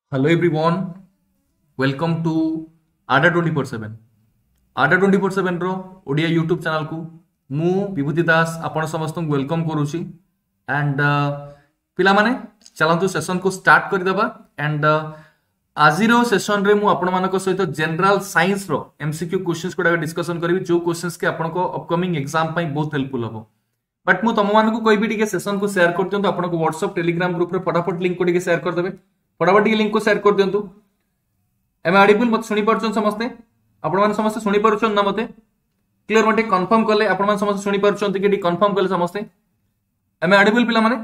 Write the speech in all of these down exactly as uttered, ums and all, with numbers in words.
Hello everyone, welcome to Ada twenty four seven. Ada twenty four seven रो Odia YouTube channel को मु विभूति दास आपण समस्त वेलकम करूची एंड पिला माने चलंतु सेशन को स्टार्ट कर देबा एंड आज रो सेशन रे मु आपण मानको सहित जनरल साइंस रो एमसीक्यू क्वेश्चंस कोडा डिस्कशन करबी जो क्वेश्चंस के आपण को अपकमिंग एग्जाम पई बहुत हेल्पफुल हबो. बट मु तम मानको कोई भी टिके सेशन को शेयर कर दियंतु आपण को व्हाट्सएप टेलीग्राम ग्रुप रे फटाफट लिंक को टिके शेयर कर देबे. फटाफट टिके लिंक को शेयर कर दियंतु. एम ऑडिबल मत सुनी परछन समस्ते आपण मान समस्त सुनी परछन ना मते क्लियर मते कंफर्म करले आपण मान समस्त सुनी परछन कि टी कंफर्म करले समस्ते एम ऑडिबल पिला माने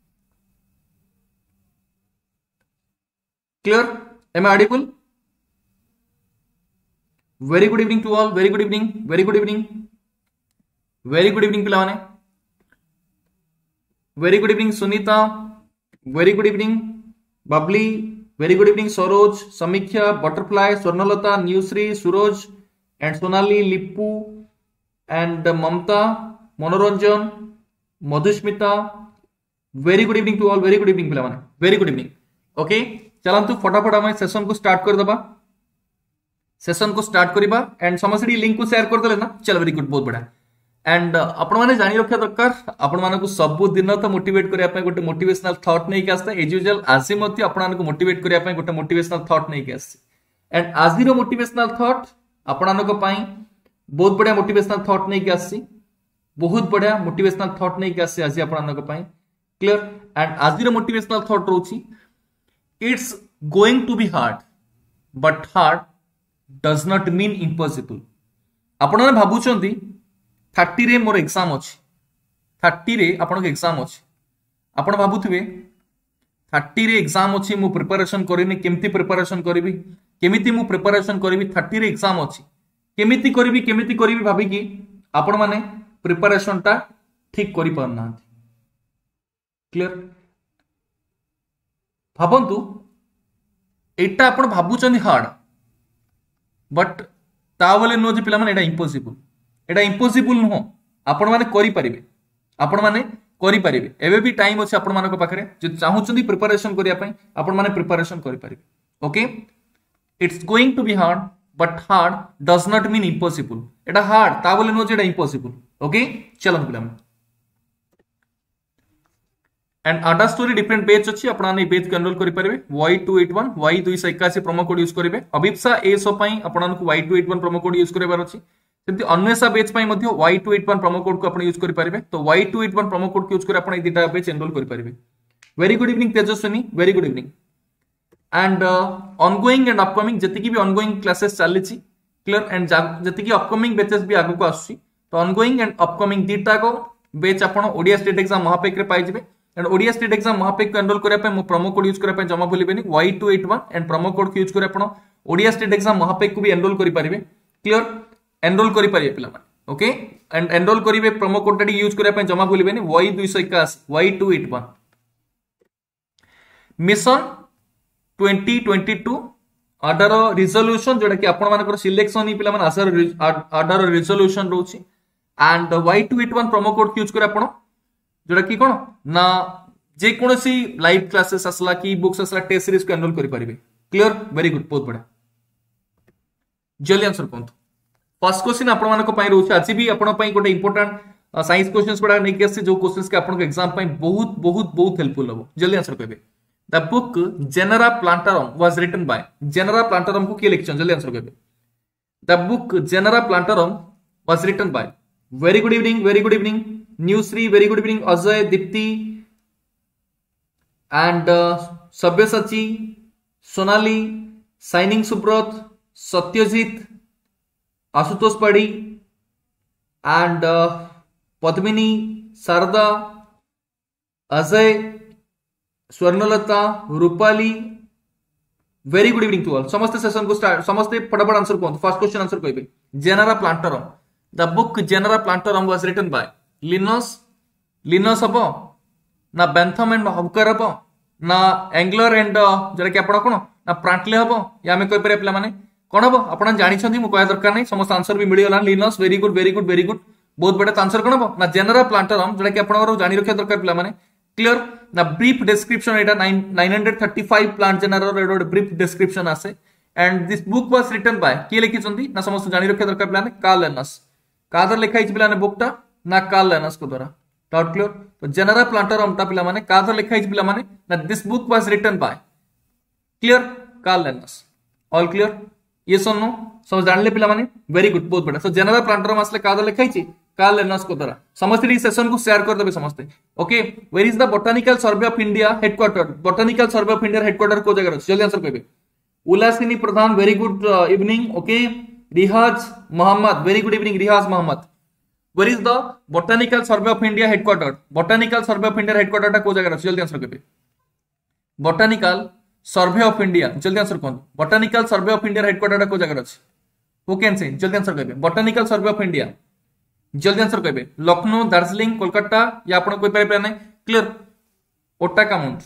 clear am audible. Very good evening to all. Very good evening. Very good evening. Very good evening पिला माने. Very good evening Sunita. Very good evening Babli. Very good evening Saroj, Samiksha, butterfly, Swarnalata, Nyushree, Suraj and Sonali, Lipu and Mamata, Manoranjan, Madhusmita. Very good evening to all. Very good evening पिला माने. Very good evening. Okay चलंतु फटाफट आम session को start कर दबा. सेशन को स्टार्ट करबा एंड समस्त लिंक को शेयर कर देले ना. चल वेरी गुड बहुत बढ़िया. एंड आपण माने जानि रखा दरकार आपण मानको सब दिन तो मोटिवेट करिया पय गोटे मोटिवेशनल थॉट नै के आस्ता एज यूजुअल आज मते आपण मानको मोटिवेट करिया पय गोटे मोटिवेशनल थॉट नै के आसी. एंड आज रो मोटिवेशनल थॉट आपण मानको पय बहुत बढ़िया मोटिवेशनल थॉट नै के आसी. बहुत बढ़िया मोटिवेशनल थॉट नै के आसी आज आपण मानको पय क्लियर. एंड आज रो मोटिवेशनल थॉट रोची it's going to be hard but hard does not mean impossible. आपण माने भाबुचंती थर्टी रे मोर एग्जाम अच्छी थर्टी रे आपन एग्जाम अच्छी आपण भाबुथिबे थर्टी रे एग्जाम अच्छी मु प्रिपरेशन करिनी केमती प्रिपरेशन करिवि केमिति मु प्रिपरेशन करिवि थर्टी रे एग्जाम अच्छी केमिति करिवि केमिति करिवि भाबी कि आपण माने प्रिपरेशन ता ठीक करि पारना. क्लियर भाबंतु एटा आपण भाबुचनी हार्ड बट ता बोले नो जे पिला माने एटा इम्पॉसिबल. एटा इम्पॉसिबल नुह आपण माने करि परिबे आपण माने करि परिबे. एबे भी टाइम अछि आपण मानको पाखरे जे चाहुचंदी प्रिपरेशन करिया पय आपण माने प्रिपरेशन करि परिबे. Okay it's going to be hard but hard does not mean impossible. एटा हार्ड ता बोले नो जे एटा इम्पॉसिबल. ओके चलन पिला एंड आडा स्टोरी डिफरेंट पेज अछि आपण माने पेज के एनरोल करि परिबे. Y two eight one Y two एकासी प्रोमो कोड यूज करिवे. अभिप्सा एसो पय आपण मानको Y two eight one promo code use करबार अछि. सेमति अन्वेषा बेच पय मध्ये Y two eight one promo code को आपण यूज करि परिबे. तो Y two eight one promo code को यूज कर आपण ए दिटा बेच एनरोल करि परिबे. Very good evening Tejaswini. Very good evening. And ongoing and upcoming जति की भी ऑनगोइंग क्लासेस चलीची क्लियर एंड जति की अपकमिंग बैचेस भी आगु को आसी. तो ऑनगोइंग एंड अपकमिंग दिटा को बैच आपण ओडिया स्टेट एग्जाम महापेक रे पाइ जिवे. एंड ओडिया स्टेट एग्जाम महापेक को एनरोल करिया पय मो प्रोमो कोड यूज करिया पय जमा भूलिबेनी Y two eight one and promo code को यूज करिया आपण ओडिया स्टेट एग्जाम महापेक को भी एनरोल करि परिबे. क्लियर एनरोल करि परिबे पिला माने. ओके एंड एनरोल करिवे प्रोमो कोड टा यूज करिया पय जमा भूलिबेनी वाई टू एकासी Y two eight one. Mission twenty twenty two order resolution जोटा कि आपण मानकर सिलेक्शन ही पिला माने आसर आर्डर रिजोल्यूशन रोची. And Y two eight one promo code use करे आपण जोटा कि कोन ना जे कोनसी लाइव क्लासेस असला कि बुक्स असला टेस्ट सीरीज को एनरोल करि परिबे. क्लियर वेरी गुड बहुत बढ़िया. जल्दी आंसर कोन फर्स्ट क्वेश्चन आपण मानको पय रोछ आज भी आपण पय गोटे इंपोर्टेंट साइंस क्वेश्चंस कोडा नै के जो क्वेश्चंस के आपण को एग्जाम पय बहुत बहुत बहुत हेल्पफुल हो. जल्दी आंसर करबे. The book Genera Plantarum was written by Genera Plantarum को के लिखछन. जल्दी आंसर करबे. The book Genera Plantarum was written by. Very good evening. Very good evening Nyushree. Very good evening Ajay, Dipti and Sabyasachi, Sonali, साइनिंग Subrat, Satyajit, Ashutosh Padi and Padmini, Sharada, Ajay, Swarnalata, Rupali. Very good evening to all. समस्त session को start समस्त फटाफट आंसर कोन. फर्स्ट क्वेश्चन आंसर कहबे. Genera प्लांटारम the book Genera Plantarum was written by Linnaeus. Linnaeus हबो ना Bentham and hawker हबो ना एंगलर एंड जरा कि आपण कोन ना प्रांटले हबो या हमें कहि परिया पिला माने कोन हबो आपण जानि छथि मु कहया दरकार नै. समस्त आंसर भी मिली गला. Linnaeus very good very good very good बहुत बड़ा आंसर कोन हबो ना जेनेरा प्लांटारम जरा कि आपण जानि रखिया दरकार पिला माने क्लियर ना ब्रीफ डिस्क्रिप्शन एटा nine thirty five plant genera brief description आसे and this book was written by किए लिखिसंती ना समस्त जानि रखिया दरकार पिलाने कार्ल लिनस कादर लिखा हिच पिलाने बुकटा ना कार्ल लिनस को द्वारा डाउट क्लियर तो जनरल प्लांटरमटा पिला माने कादर लिखा हिच पिला माने ना this book was written by clear Carl Linnaeus all clear yes और नो सब जानले पिला माने वेरी गुड बहुत बढ़िया सो जनरल प्लांटरम आसले कादर लिखा हिची कार्ल लिनस को द्वारा समस्त ई सेशन को शेयर कर देबे समस्त okay where is the Botanical Survey of India headquarter Botanical Survey of India headquarter को जगह जल्दी आंसर कहबे Ullasini Pradhan very good evening okay Rihaj Mohammad very good evening Rihaj Mohammad where is the Botanical Survey of India headquarter Botanical Survey of India headquarter को जगह जल्दी answer कहबे Botanical Survey of India जल्दी answer कौन Botanical Survey of India headquarter को जगह अछि who can से जल्दी आंसर कहबे बोटानिकल सर्वे ऑफ इंडिया जल्दी आंसर कहबे लखनऊ दार्जिलिंग कोलकाता या आपण कोइ पारे नै क्लियर ओटा काउंट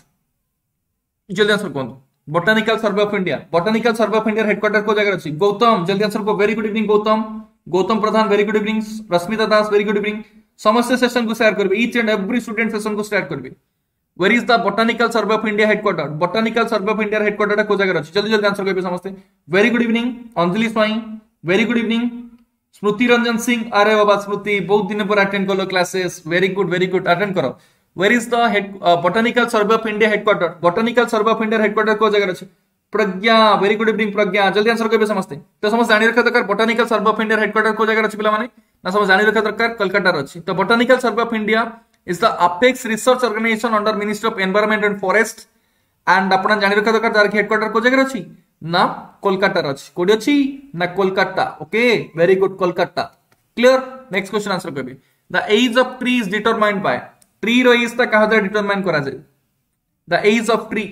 जल्दी आंसर कौन Botanical Survey of India Botanical Survey of India headquarter को जगह अछि गौतम जल्दी आंसर को very good evening Gautam Gautam Pradhan very good evening Rashmita Das very good evening समस्त सेशन को शेयर करबे each and every student session को शेयर करबे where is the Botanical Survey of India headquarter Botanical Survey of India headquarter को जगह अछि जल्दी जल्दी आंसर करबे समस्त very good evening Anjali Swain very good evening Smruti Ranjan Singh अरे बाबा स्मृति बहुत दिन पर अटेंड करो classes very good very good attend करो where is the Botanical Survey of India headquarter Botanical Survey of India headquarter को जगह अछि Pragya very good evening Pragya जल्दी आंसर करबे समस्त तो समस्त जानि रखा दरकार Botanical Survey of India headquarter को जगह अछि पिला माने ना समस्त जानि रखा दरकार कोलकाता रो अछि तो Botanical Survey of India is the apex research organisation under ministry of environment and forest and आपण जानि रखा दरकार तार हेडक्वार्टर को जगह अछि ना कोलकाता रो अछि कोडी अछि ना Kolkata okay very good Kolkata clear next question answer करबे the age of tree is determined by tree रो एज ता कहा डिटरमाइन करा जाय the age of tree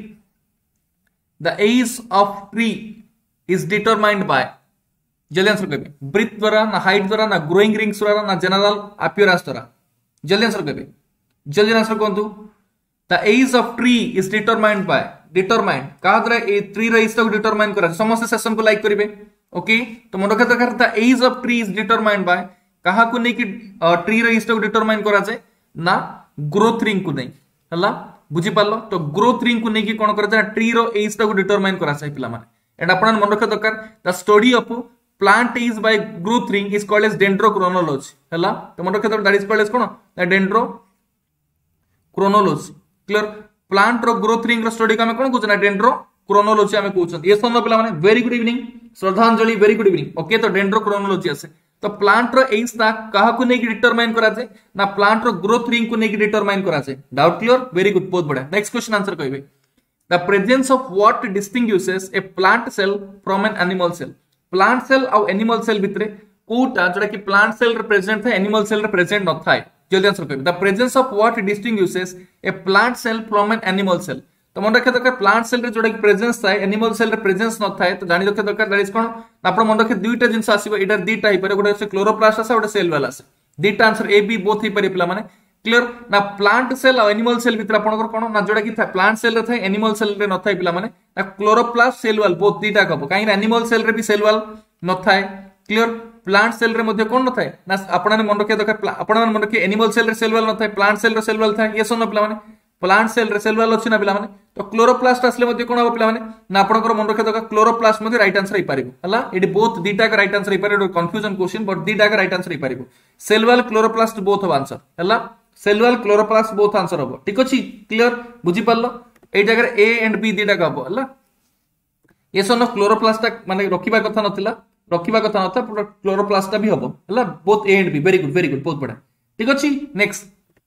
the age of tree is determined by जल्दी आंसर करबे ब्रीथ द्वारा ना हाइट द्वारा ना ग्रोइंग रिंग्स द्वारा ना जनरल अपीयरेंस द्वारा जल्दी आंसर करबे जल्दी आंसर कोंतु the age of tree is determined by determined का द्वारा ए ट्री रो एज ता डिटरमाइन करा समस्त सेशन को लाइक करिवे ओके तो मन रखा दरकार the age of tree is determined by कहा को नै कि ट्री रो एज ता डिटरमाइन करा जाय ना ग्रोथ रिंग को नै हला बुझी पालो तो ग्रोथ रिंग को नै कि कोन करा जाय ट्री रो एज ता डिटरमाइन करा जाय पिला माने एंड आपण मन रखा दरकार the study of plant is by growth ring is called as dendrochronology हला तो मन रखा दरकार दैट इज कॉल्ड एज कोन द डेंड्रोक्रोनोलॉजी क्लियर प्लांट रो ग्रोथ रिंग रो स्टडी का हम कोन कहउछ ना डेंड्रोक्रोनोलॉजी हम कहउछ ये सोनो पिला माने very good evening Shraddhanjali very good evening okay तो डेंड्रोक्रोनोलॉजी आसे तो प्लांट रो एज ता कहा को नै कि डिटरमाइन करा जाय ना प्लांट रो ग्रोथ रिंग को नै कि डिटरमाइन करा जाय डाउट क्लियर वेरी गुड बहुत बढ़िया नेक्स्ट क्वेश्चन आंसर कहबे the presence of what distinguishes a plant cell from an animal cell plant cell और एनिमल सेल भितरे कोटा जोटा कि प्लांट सेल रे प्रेजेंट था एनिमल सेल रे प्रेजेंट न थाए जल्दी आंसर कहबे the presence of what distinguishes a plant cell from an animal cell तो मन रखा दरकार प्लांट सेल रे जोटा कि प्रेजेंस थाए एनिमल सेल रे प्रेजेंस न थाए तो जानि रखा दरकार दैट इज कोन आपण मन रखे दुईटा जिंस आसीबो एटा दुईटा ही परे गोटे क्लोरोप्लास्ट आसे गोटे सेल वाला आसे दुईटा आंसर ए बी बोथ ही परे पिला माने क्लियर ना प्लांट सेल और एनिमल सेल भितर आपनकर कोन ना जोटा कि प्लांट सेल रे थाए एनिमल सेल रे न थाए पिला माने ना क्लोरोप्लास्ट सेल वाल बोथ दुईटा कबो काई एनिमल सेल रे भी सेल वाल न थाए क्लियर प्लांट सेल रे मध्ये कोन न थाए ना आपण मन रखे दरकार आपण मन रखे एनिमल सेल रे सेल वाल न थाए प्लांट सेल रे सेल वाल थाए ये सोनो पिला माने प्लांट सेल रे सेल वाल अछि ना पिला माने तो क्लोरोप्लास्ट आसले मध्ये कोन हो पिला माने ना आपनकर मन रखे दरकार क्लोरोप्लास्ट मध्ये राइट आंसर ही पारिबो हला एडी बोथ दुईटा का राइट आंसर ही पारिबो कंफ्यूजन क्वेश्चन बट दुईटा का राइट आंसर ही पारिबो सेल वाल क्लोरोप्लास्ट बोथ हो आंसर हला cell wall chloroplast both answer हो ठीक अछि क्लियर बुझी पारलो ए जगह ए एंड बी दुईटा का हो हला ये सोनो क्लोरोप्लास्ट माने रखिबा कथा नथिला रखिबा कथा नथा क्लोरोप्लास्ट भी हबो हला both A and B very good very good बहुत बड़ा ठीक अछि next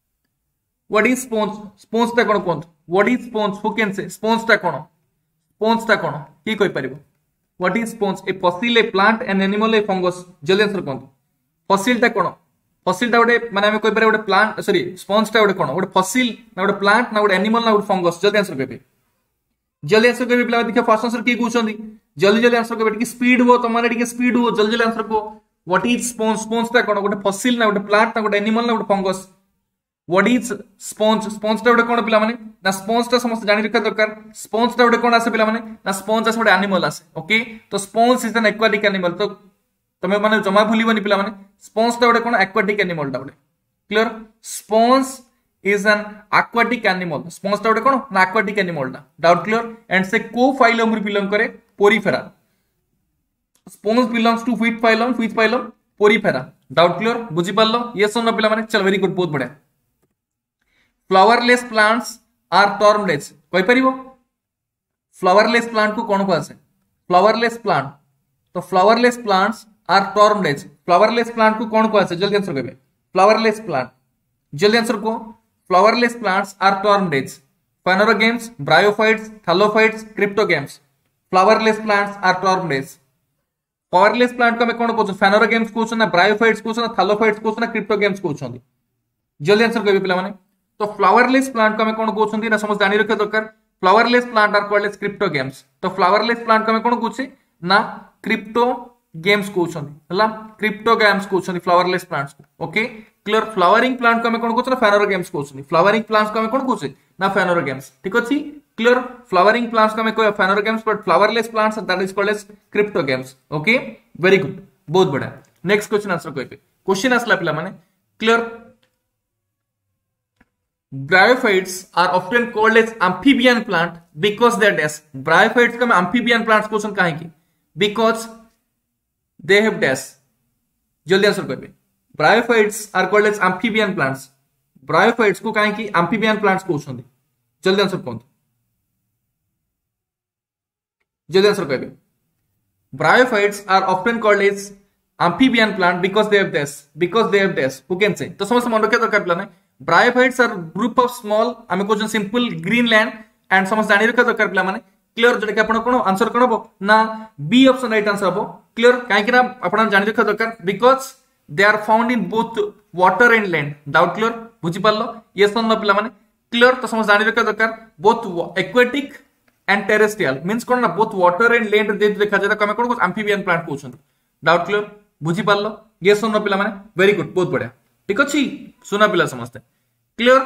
what is sponge sponge ता कोन कोन what is sponge who can say sponge ता कोन स्पॉन्ज ता कोन की कहि परिबो what is sponge a fossil a plant an animal a fungus जल्दी आंसर कोन फॉसिल ता कोन फॉसिल ता गोटे माने हम कहि पारे गोटे प्लांट सॉरी स्पॉन्ज ता गोटे कोन गोटे फॉसिल ना गोटे प्लांट ना गोटे एनिमल ना गोटे फंगस जल्दी आंसर कहबे जल्दी आंसर कहबे पिला देखिए फर्स्ट आंसर की कहउछंदी जल्दी जल्दी आंसर कहबे कि स्पीड हो तमारे टिके स्पीड हो जल्दी जल्दी आंसर को व्हाट इज स्पॉन्ज स्पॉन्ज ता कोन गोटे फॉसिल ना गोटे प्लांट ना गोटे एनिमल ना गोटे fungus what is sponge sponge ता गोटे कोन पिला माने ना स्पॉन्ज ता समस्त जानि रखा दरकार स्पॉन्ज ता गोटे कोन आसे पिला माने ना स्पॉन्ज आसे गोटे एनिमल आसे ओके तो sponge is an aquatic animal तो तमे माने जमा भूलिबनी पिला माने स्पॉन्ज ता गोटे कोन एक्वाटिक एनिमल ता गोटे clear sponge is an aquatic animal. Sponge टा कोन ना aquatic animal टा. Doubt clear? And से को phylum रे belong करे? Porifera. Sponge belongs to which phylum? Which phylum? Porifera. Doubt clear? बुझी पारलो? Yes or no पिला माने? चल very good, बहुत बढ़िया. Flowerless plants are termed as. कोई परिबो? Flowerless plant को कौन को आसे? Flowerless plant. तो flowerless plants are termed as. Flowerless plant को कौन को आसे? जल्दी आंसर करिए. Flowerless plant. जल्दी आंसर को. Flowerless plants are termed as phanerogames, bryophytes, thallophytes, cryptogames. Flowerless plants are termed as. Flowerless plant को हमें कौन कहते हैं? Phanerogames कहते हैं, bryophytes कहते हैं, thallophytes कहते हैं, cryptogames कहते हैं. जल्दी आंसर करिए पिला माने. तो फ्लावरलेस प्लांट को हमें कौन कहते हैं ना समझ जानी रखे दरकार. Flowerless plant are called as cryptogams. तो फ्लावरलेस प्लांट को हमें कौन कहते हैं ना क्रिप्टोगेम्स कहते हैं. हला क्रिप्टोगेम्स कहते हैं फ्लावरलेस प्लांट्स को. Okay clear. फ्लावरिंग प्लांट को हमें कौन कहते हैं? फेनोरोगेम्स कहते हैं. फ्लावरिंग प्लांट्स को हमें कौन कहते हैं ना फेनोरोगेम्स. ठीक अछि क्लियर. फ्लावरिंग प्लांट्स को हमें कोई phanerogams but flowerless plants that is called as cryptogams. Okay very good, बहुत बढ़िया. नेक्स्ट क्वेश्चन आंसर करिए. क्वेश्चन आसला पिला माने clear. Bryophytes are often called as amphibian plant because they are dash. Bryophytes को हम amphibian plants क्वेश्चन काहे की? Because they have dash. जल्दी आंसर करिए. Bryophytes are called as amphibian plants. Bryophytes को काहे की amphibian plants क्वेश्चन दे. जल्दी आंसर कौन? जल्दी आंसर करिए. Bryophytes are often called as amphibian plant because they have dash. Because they have dash. Who can say? तो समझ मन रखे दरकार प्लान है. Bryophytes are group of small आमे question simple green land and समझ जानी रखा दरकार पिला माने क्लियर. जोटा कि आपण कोन आंसर कोन हो ना बी ऑप्शन राइट आंसर हो. क्लियर काहे कि ना आपण जानी रखा दरकार because they are found in both water and land. Doubt clear बुझी पारलो? यस और नो पिला माने क्लियर. तो समझ जानी रखा दरकार both aquatic and terrestrial means कोन ना बोथ वाटर एंड लैंड दे देखा जाता कमे कोन एम्फीबियन प्लांट कहउछन. डाउट क्लियर बुझी पारलो? यस और नो पिला माने वेरी गुड, बहुत बढ़िया. ठीक अछि सुना पिला समझते क्लियर.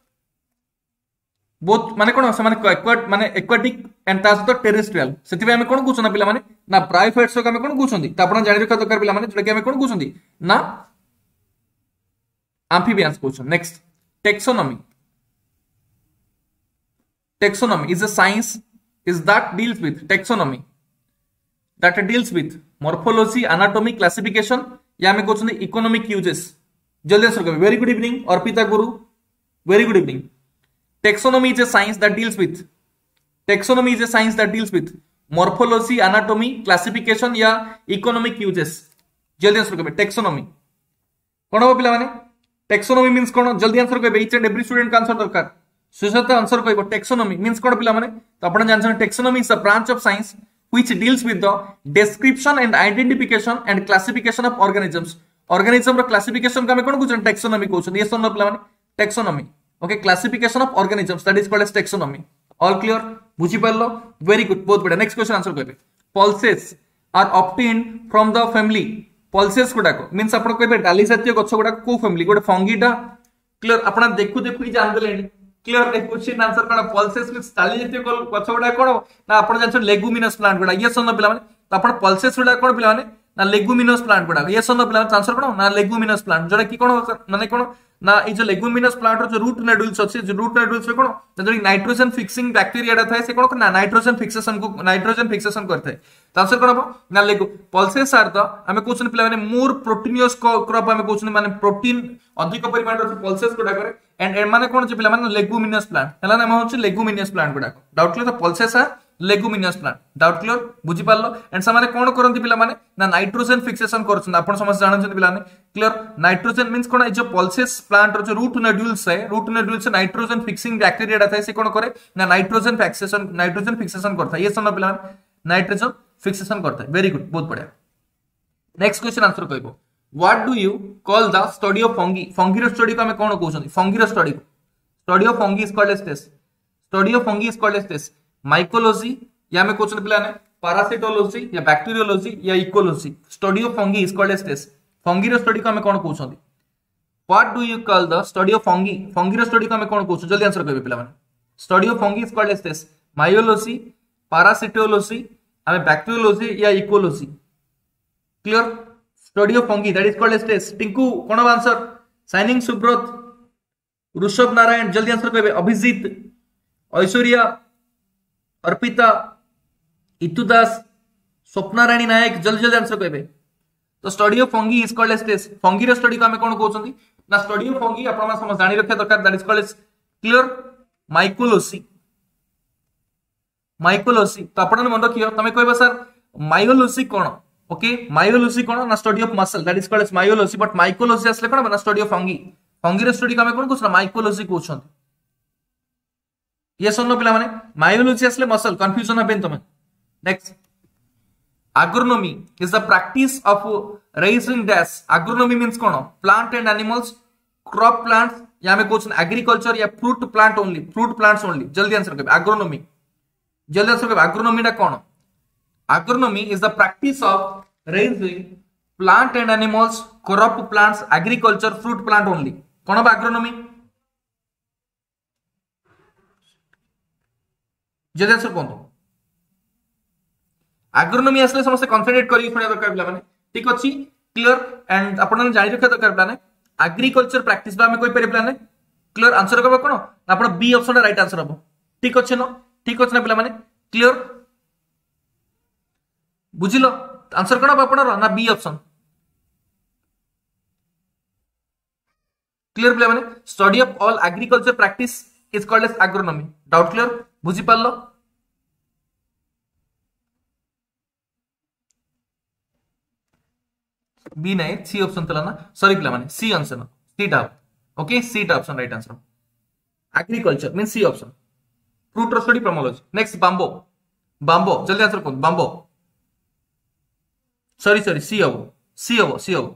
बहुत माने कोन से माने एक्वाट माने एक्वाटिक एंड तास तो टेरेस्ट्रियल सेति हमें कोन कहउछन पिला माने ना ब्रायोफाइट्स को हमें कोन कहउछन ता आपण जानि रखा दरकार पिला माने जोटा कि हमें कोन कहउछन ना एम्फीबियंस कहउछन. Next taxonomy. Taxonomy is a science is that deals with taxonomy that deals with morphology, anatomy, classification या हमें कहउछन इकोनॉमिक यूजेस. जल्दी आंसर करिए. Very good evening Arpita Guru. Very good evening. Taxonomy is a science that deals with. Taxonomy is a science that deals with morphology, anatomy, classification या economic uses. जल्दी answer करिए. Taxonomy कौन हो पिला माने? Taxonomy means कौन? जल्दी आंसर करिए. Each and every student का आंसर दरकार. सुशत आंसर करिए. Taxonomy means कौन पिला माने? तो आपण जानछन taxonomy is a branch of science which deals with the description and identification and classification of organisms. Organism row classification का हमें कौन कहउछन? Taxonomy कहउछन. ये सुन पिला माने taxonomy. Okay, classification of organisms that is called as taxonomy. All clear? बुझी पारलो? Very good, बहुत बढ़िया. Next question answer करिए. Pulses are obtained from the family. Pulses गुडा को means आपण कहबे डाली जातीय गछ गुडा को family गोटे fungi टा. Clear? आपण देखु देखु ही जान देलेनी. Clear? ए क्वेश्चन आंसर करा pulses means डाली जातीय गछ गुडा कोन ना आपण जानछन leguminous plant गुडा. ये सुन पिला माने तो आपण pulses गुडा कोन पिला माने ना leguminous plant गुडा. ये सुन पिला माने आंसर कोन ना leguminous plant जोटा कि कोन माने कोन ना ये जो लेगुमिनस प्लांट रो जो रूट नोडुल्स अछि जो रूट नोडुल्स रे कोन जो नाइट्रोजन फिक्सिंग बैक्टीरिया थाए से कोन ना नाइट्रोजन फिक्सेशन को नाइट्रोजन फिक्सेशन करथाय. तो आंसर कोन हो ना लेगु पल्सेस आर द हमें क्वेश्चन पिला माने मोर प्रोटीनियस क्रॉप हमें क्वेश्चन माने प्रोटीन अधिक परिमाण रो पल्सेस गुडा करे एंड ए माने कोन जे पिला माने लेगुमिनस प्लांट हला नाम होछि लेगुमिनस प्लांट गुडा. Doubt clear? तो pulses are leguminous plant. Doubt clear बुझी पारलो? एंड सामाने कोन करंती पिला माने ना नाइट्रोजन फिक्सेशन करछन. आपण समझ जानछन पिला माने क्लियर. नाइट्रोजन मींस कोन जो पल्सेस प्लांट रो जो रूट नोडुल्स है रूट नोडुल्स से नाइट्रोजन फिक्सिंग बैक्टीरिया थाए से कोन करे ना नाइट्रोजन फिक्सेशन नाइट्रोजन फिक्सेशन करता है. ये सुन पिला माने नाइट्रोजन फिक्सेशन करता है. वेरी गुड, बहुत बढ़िया. नेक्स्ट क्वेश्चन आंसर कहबो. What do you call the study of fungi? Fungi रो स्टडी को हमें कोन कहउछन? फंगी रो स्टडी को study of fungi is called as test. Study of fungi is called as test. Mycology या में क्वेश्चन पिला ने पैरासिटोलॉजी या बैक्टीरियोलॉजी या ecology. Study of fungi is called as test. Fungi रो स्टडी को हमें कोन कहउछन? What do you call the study of fungi? Fungi रो स्टडी को हमें कोन कहउछन? जल्दी आंसर करिवे पिला माने. Study of fungi is called as test. Myology, parasitology, हमें बैक्टीरियोलॉजी या ecology. Clear? Study of fungi that is called as test. Tinku कोन आंसर? साइनिंग सुब्रत ऋषभ नारायण जल्दी आंसर कहबे अभिजीत ऐश्वर्या अर्पिता इतुदास स्वप्नाराणी नायक जल्दी जल्दी आंसर कहबे तो study of fungi is called as test fungi रो स्टडी को हमें कोन कहउछंती ना स्टडी ऑफ फंगी आपण मा समझ जानि रखे दरकार that is called as clear mycology mycology तो आपण मन रखियो तमे कहबा सर मायोलोसी कोन ओके मायोलोसी कोन ना study of muscle that is called as myology but mycology असले कोन ना स्टडी ऑफ फंगी फंगी रो स्टडी को हमें कोन कहउछ ना माइकोलोसी कहउछंती ये सुनो पिला माने मायोलोजी असले मसल कंफ्यूजन हबेन तमे next agronomy is the practice of raising dash agronomy means कोन plant and animals crop plants या में कुछ agriculture या fruit plant only fruit plants only जल्दी आंसर कर agronomy जल्दी आंसर कर agronomy ना कोन agronomy is the practice of raising plant and animals crop plants agriculture fruit plant only कोन बा agronomy जल्दी आंसर कोन एग्रोनॉमी असले समस्त कॉन्फिडेंट करी सुनिया दरकार पिला माने ठीक अछि क्लियर एंड आपण जानि रखा दरकार पिला ने एग्रीकल्चर प्रैक्टिस बा हमें कोइ परे पिला ने क्लियर आंसर करबा कोन आपण बी ऑप्शन राइट आंसर हबो ठीक अछि न ठीक अछि ना पिला माने क्लियर बुझिलो आंसर कोन आपण ना बी ऑप्शन क्लियर पिला माने study of all agriculture practice is called as agronomy doubt clear बुझि पारलो बी नहीं सी ऑप्शन थला ना सॉरी पिला माने सी आंसर ना सी टा ओके सी टा option right answer agriculture mean C option fruit study pomology next bamboo bamboo जल्दी आंसर कौन बांबो सॉरी सॉरी सी हो सी हो सी हो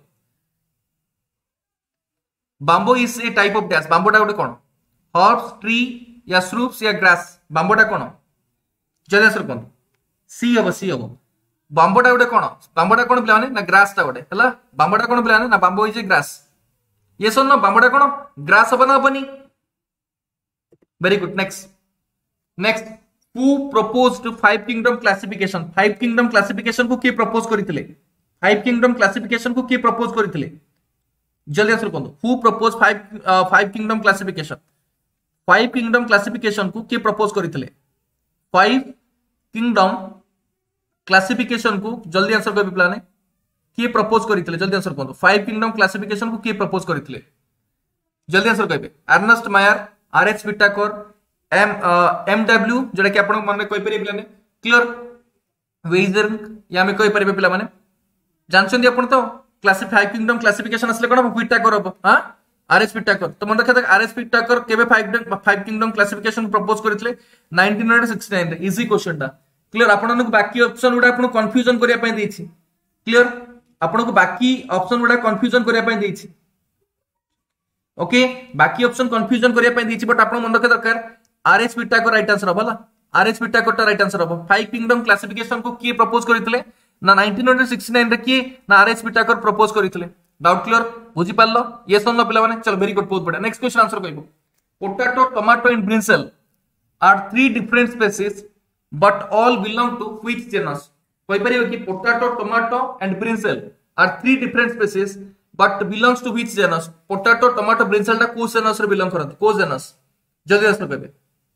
bamboo is a type of dash बांबोटा गोटे कौन हर्ब्स ट्री या श्रूप्स या ग्रास बांबोटा कौन जल्दी आंसर कौन सी हो सी हो बांबोटा गोटे कौन बांबोटा कौन पिला ना ग्रास टा गोटे हला बांबोटा कौन पिला ना बांबो इज ए ग्रास ये सुन ना बांबोटा कौन ग्रास हबना हबनी very good next next who proposed five kingdom classification five kingdom classification को के प्रपोज करथिले फाइव किंगडम क्लासिफिकेशन को के प्रपोज करथिले जल्दी आंसर कौन who propose five five kingdom classification five kingdom classification को के प्रपोज करथिले फाइव किंगडम क्लासिफिकेशन को जल्दी आंसर कर पिला ने के प्रपोज करथिले जल्दी आंसर कोन फाइव किंगडम क्लासिफिकेशन को के प्रपोज करथिले जल्दी आंसर कहबे Ernest Mayr R H Whittaker M M W जेटा कि आपन मन में कहि परिबे पिला ने क्लियर वेजर या में कहि परिबे पिला माने जानछन आपन तो क्लासिफाई फाइव किंगडम क्लासिफिकेशन असले कोन पिटाकर हो हां आर एच पिटाकर तो मन रखा था आर एच पिटाकर केबे five five kingdom classification propose करथिले नाइनटीन सिक्सटी नाइन रे इजी क्वेश्चन दा क्लियर आपन बाकी ऑप्शन गुडा आपन कंफ्यूजन करिया पय देछि क्लियर आपन को बाकी ऑप्शन गुडा कंफ्यूजन करिया पय देछि ओके बाकी ऑप्शन कंफ्यूजन करिया पय देछि बट आपन मन रखे दरकार आरएच पिटा को राइट आंसर हबला आरएच पिटा को राइट आंसर हबो फाइव किंगडम क्लासिफिकेशन को के प्रपोज करथिले ना नाइनटीन सिक्सटी नाइन रे के ना आरएच पिटा को प्रपोज करथिले डाउट क्लियर बुझि पारलो ये सुनलो पिला माने चल वेरी गुड बहुत बढ़िया नेक्स्ट क्वेश्चन आंसर कइबो potato tomato and brinjal are three different species but all belong to which genus कोई परियो कि potato tomato and brinjal are three different species but belongs to which genus potato tomato brinjal टा को genus रे belong करत को genus जल्दी answer कहबे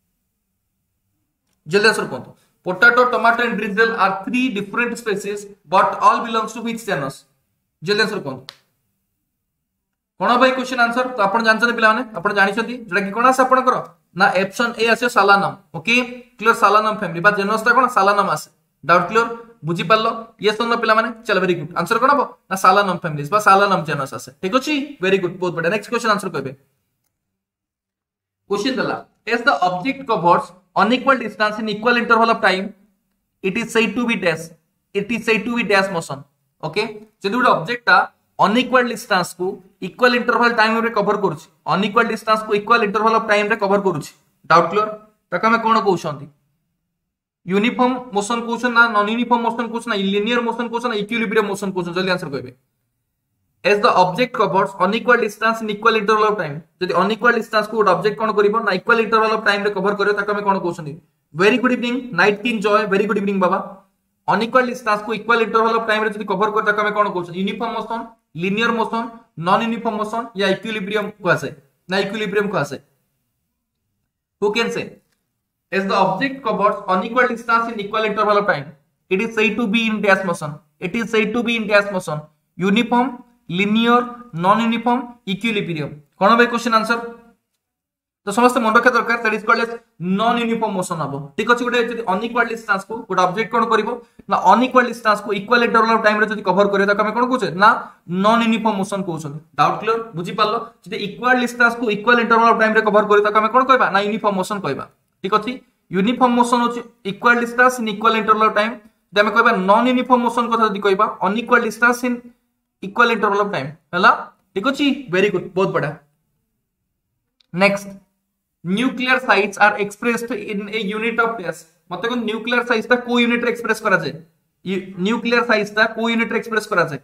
जल्दी आंसर कोन potato tomato and brinjal are three different species but all belongs to which genus जल्दी आंसर कोन कोन भाई क्वेश्चन आंसर तो आपण जानछन पिला माने आपण जानि छथि जेटा कि कोन आसे आपण करो ना ऑप्शन ए आसे Solanum okay clear Solanum family बा जेनस ता कोन सालानम आसे डाउट क्लियर बुझि पारलो ये सुनलो पिला माने चल वेरी गुड आंसर कोन हबो ना सालानम फैमिलीज बा सालानम जेनस आसे ठीक अछि वेरी गुड बहुत बढ़िया नेक्स्ट क्वेश्चन आंसर कहबे क्वेश्चन दला as the object covers unequal distance in equal interval of time it is said to be dash it is said to be dash motion okay जदि गुड object ता unequal distance को equal interval time रे cover करूची unequal distance को equal interval of time रे cover करूची doubt clear तक हम कोन कहउछंती यूनिफॉर्म मोशन कहउछन ना नॉन यूनिफॉर्म मोशन कहउछन ना लिनियर मोशन कहउछन ना इक्विलिब्रियम मोशन कहउछन जल्दी आंसर कहबे as the object covers unequal distance in equal interval of time जदि अनइक्वल डिस्टेंस को ऑब्जेक्ट कोन करबो ना इक्वल इंटरवल ऑफ टाइम रे कवर करियो तक हम कोन कहउछंती very good evening night king joy very good evening बाबा अनइक्वल डिस्टेंस को इक्वल इंटरवल ऑफ टाइम रे जदि कवर कर तक हम कोन कहउछन uniform motion linear motion non uniform motion या इक्विलिब्रियम को आसे ना इक्विलिब्रियम को आसे who can say as the object covers unequal distance in equal interval of time it is said to be in dash motion it is said to be in dash motion uniform linear non uniform equilibrium कोन भाई question answer तो समस्त मन रखा दरकार that is called as non uniform motion हबो ठीक अछि गोटे जदी अनइक्वल डिस्टेंस को गोटे ऑब्जेक्ट कोन करिवो ना अनइक्वल डिस्टेंस को इक्वल इंटरवल ऑफ टाइम रे जदी कवर करे त हम कोन कहछे ना नॉन यूनिफॉर्म मोशन कहछन डाउट क्लियर बुझी पालो जदी इक्वल डिस्टेंस को इक्वल इंटरवल ऑफ टाइम रे कवर करे त हम कोन कहबा ना यूनिफॉर्म मोशन कहबा ठीक अछि यूनिफॉर्म मोशन होछि equal distance in equal interval of time जे हम कहबा नॉन यूनिफॉर्म मोशन कथा जदी कहबा unequal distance in equal interval of time हला ठीक अछि वेरी गुड बहुत बड़ा next nuclear size are expressed in a unit of test मतलब न्यूक्लियर साइज ता को यूनिट रे एक्सप्रेस करा जाय न्यूक्लियर साइज ता को यूनिट रे एक्सप्रेस करा जाय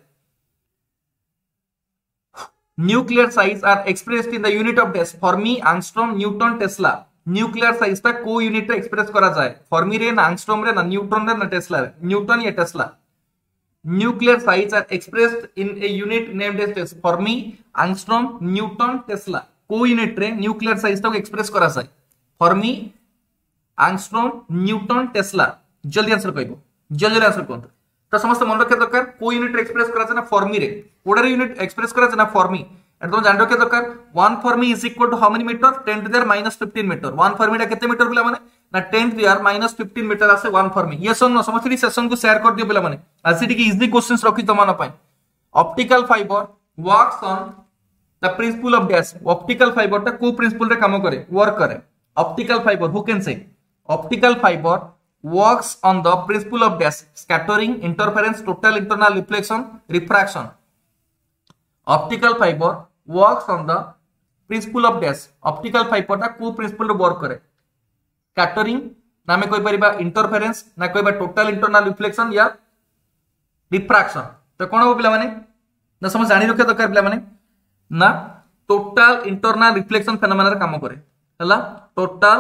nuclear size are expressed in the unit of test fermi angstrom newton tesla nuclear size ता को यूनिट रे एक्सप्रेस करा जाय फर्मी रे ना एंगस्ट्रॉम रे ना न्यूटन रे ना टेस्ला रे न्यूटन या tesla nuclear size are expressed in a unit named as test fermi angstrom newton tesla को यूनिट रे न्यूक्लियर साइज को एक्सप्रेस करा जाय फर्मी एंगस्ट्रॉम न्यूटन टेस्ला जल्दी आंसर कहबो जल्दी आंसर कोन तो समस्त मन रखे दरकार को यूनिट रे एक्सप्रेस करा जाय ना फर्मी रे कोडा यूनिट एक्सप्रेस करा जाय ना फर्मी एट तो जान रखे दरकार one fermi is equal to how many metre ten to the power minus fifteen metre one fermi टा केते मीटर बिला माने ना ten to the power minus fifteen metre आसे वन फर्मी यस और नो समस्त सेशन को शेयर कर दियो बिला माने आसी की इजी क्वेश्चंस रखी तो मान पाए optical fibre works on the principle of dash optical fiber ता को प्रिंसिपल रे काम करे वर्क करे optical fiber who can say optical fiber works on the principle of dash scattering interference total internal reflection refraction optical fiber works on the principle of dash optical fiber ता को principal रे work करे scattering ना में कोई परिबा interference ना कोई बा total internal reflection या refraction तो कोन हो पिला माने ना समझ जानि रखे दरकार पिला माने ना टोटल इंटरनल रिफ्लेक्शन फेनोमेना रे काम करे हला टोटल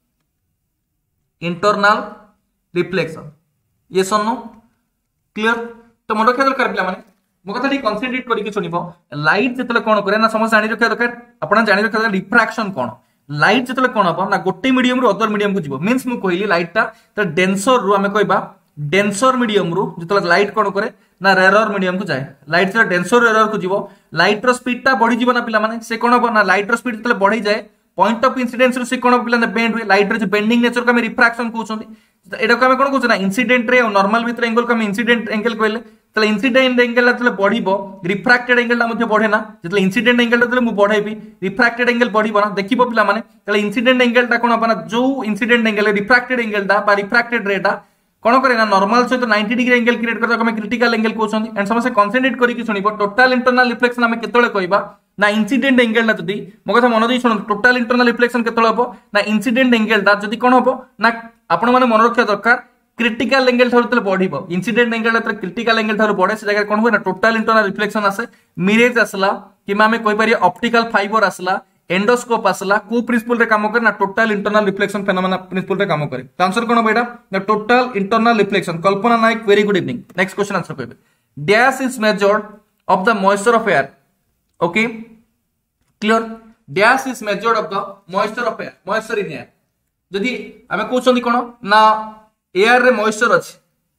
इंटरनल रिफ्लेक्शन ये सन्नो क्लियर तो मन रखा दरकार पिला माने मो कथा ठी कंसंट्रेट करिके सुनिबो लाइट जतले कोन करे ना समझ जानि रखा दरकार आपण जानि रखा दरकार रिफ्रैक्शन कोन लाइट जतले कोन हो ना गोटे मीडियम रु अदर मीडियम को जीवो मींस मु कहली लाइट ता त डेंसर रु हमें कहबा डेंसर मीडियम रु जतले लाइट कोन करे ना रेरर मीडियम को जाए लाइट रे डेंसर रेरर को जीवो लाइट रो स्पीड ता बढ़ी जीवो ना पिला माने से कोन हो ना लाइट रो स्पीड तले बढ़ी जाए पॉइंट ऑफ इंसिडेंस रो से कोन पिला ना बेंड हुए लाइट रे जो बेंडिंग नेचर का में रिफ्रैक्शन कहउछंती एडा को हम कोन कहउछ ना इंसिडेंट रे नॉर्मल भीतर एंगल को हम इंसिडेंट एंगल कहले तले इंसिडेंट एंगल तले बढ़ीबो रिफ्रैक्टेड एंगल ता मध्ये बढ़े ना जतले इंसिडेंट एंगल तले मु बढ़ाइबी रिफ्रैक्टेड एंगल बढ़ीबो ना देखिबो पिला माने तले इंसिडेंट एंगल ता कोन अपना जो इंसिडेंट एंगल रिफ्रैक्टेड एंगल ता बा रिफ्रैक्टेड रे ता कोन करे ना नॉर्मल से तो नाइंटी डिग्री एंगल क्रिएट करता हम क्रिटिकल एंगल कहउछंती एंड समसे कंसंट्रेट करी कि सुनिबो टोटल इंटरनल रिफ्लेक्शन हम केतले कहबा ना इंसिडेंट एंगल ता जदी मो कथा मन दे सुन टोटल इंटरनल रिफ्लेक्शन केतले हबो ना इंसिडेंट एंगल ता जदी कोन हबो ना आपण माने मन रखिया दरकार क्रिटिकल एंगल थारु तले बढ़िबो इंसिडेंट एंगल ता क्रिटिकल एंगल थारु बढ़े से जगह कोन हो ना टोटल इंटरनल रिफ्लेक्शन आसे मिरेज आसला कि मामे कोइ पारी ऑप्टिकल फाइबर आसला एंडोस्कोप आसला को प्रिंसिपल रे काम करे ना total internal reflection phenomena principle रे काम करे तो आंसर कोन बेटा ना total internal reflection Kalpana Nayak very good evening next question answer कहबे dash is measured of the moisture of air okay clear dash is measured of the moisture of air moisture in air जदी हमें कहउछंदी कोन ना air रे moisture अछि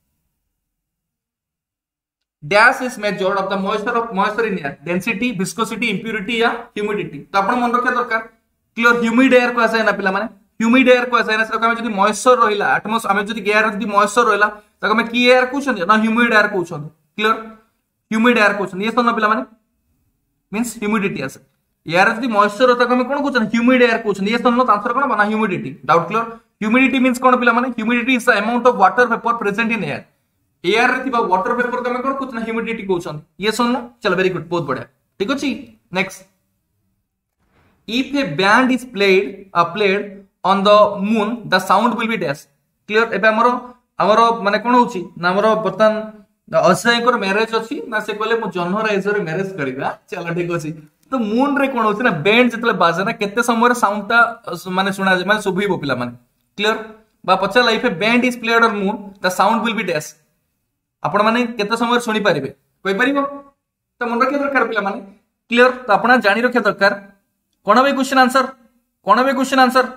dash is measured of the moisture of moisture in air density viscosity impurity या humidity तो आपण मन रखे दरकार क्लियर ह्यूमिड एयर को आसे ना पिला माने ह्यूमिड एयर को आसे ना से हम जदी मॉइस्चर रहिला एटमॉस्फेयर हम जदी एयर जदी मॉइस्चर रहिला त हम की एयर कहउछन ना ह्यूमिड एयर कहउछन क्लियर ह्यूमिड एयर कहउछन ये सब ना पिला माने मींस ह्यूमिडिटी आसे एयर जदी मॉइस्चर होता हम कोन कहउछन ह्यूमिड एयर कहउछन ये सब ना आंसर कोन बना humidity doubt clear humidity means कोन पिला माने humidity is the amount of water vapour present in air air रे थिबा वाटर वेपर को हम कोन कहउछन ह्यूमिडिटी कहउछन ये सुन चलो वेरी गुड बहुत बढ़िया ठीक अछि next if a band is played a played on the moon the sound will be dash clear एबे हमरो हमरो माने कोन होछि ना हमरो बर्तन अजय को मैरिज अछि ना से कहले मु जन्म राइज रे मैरिज करबा चलो ठीक अछि तो मून रे कोन होछि ना बैंड जतले बाजे ना केते समय रे साउंड ता माने सुना जे माने सुभिबो पिला माने क्लियर बा पछा life a band is played on moon the sound will be dash आपण माने केते समय सुनी पारिबे कोइ परिबो तो मन रखे दरकार पिला माने क्लियर तो आपण जानि रखे दरकार कौन भी क्वेश्चन आंसर कौन भी क्वेश्चन आंसर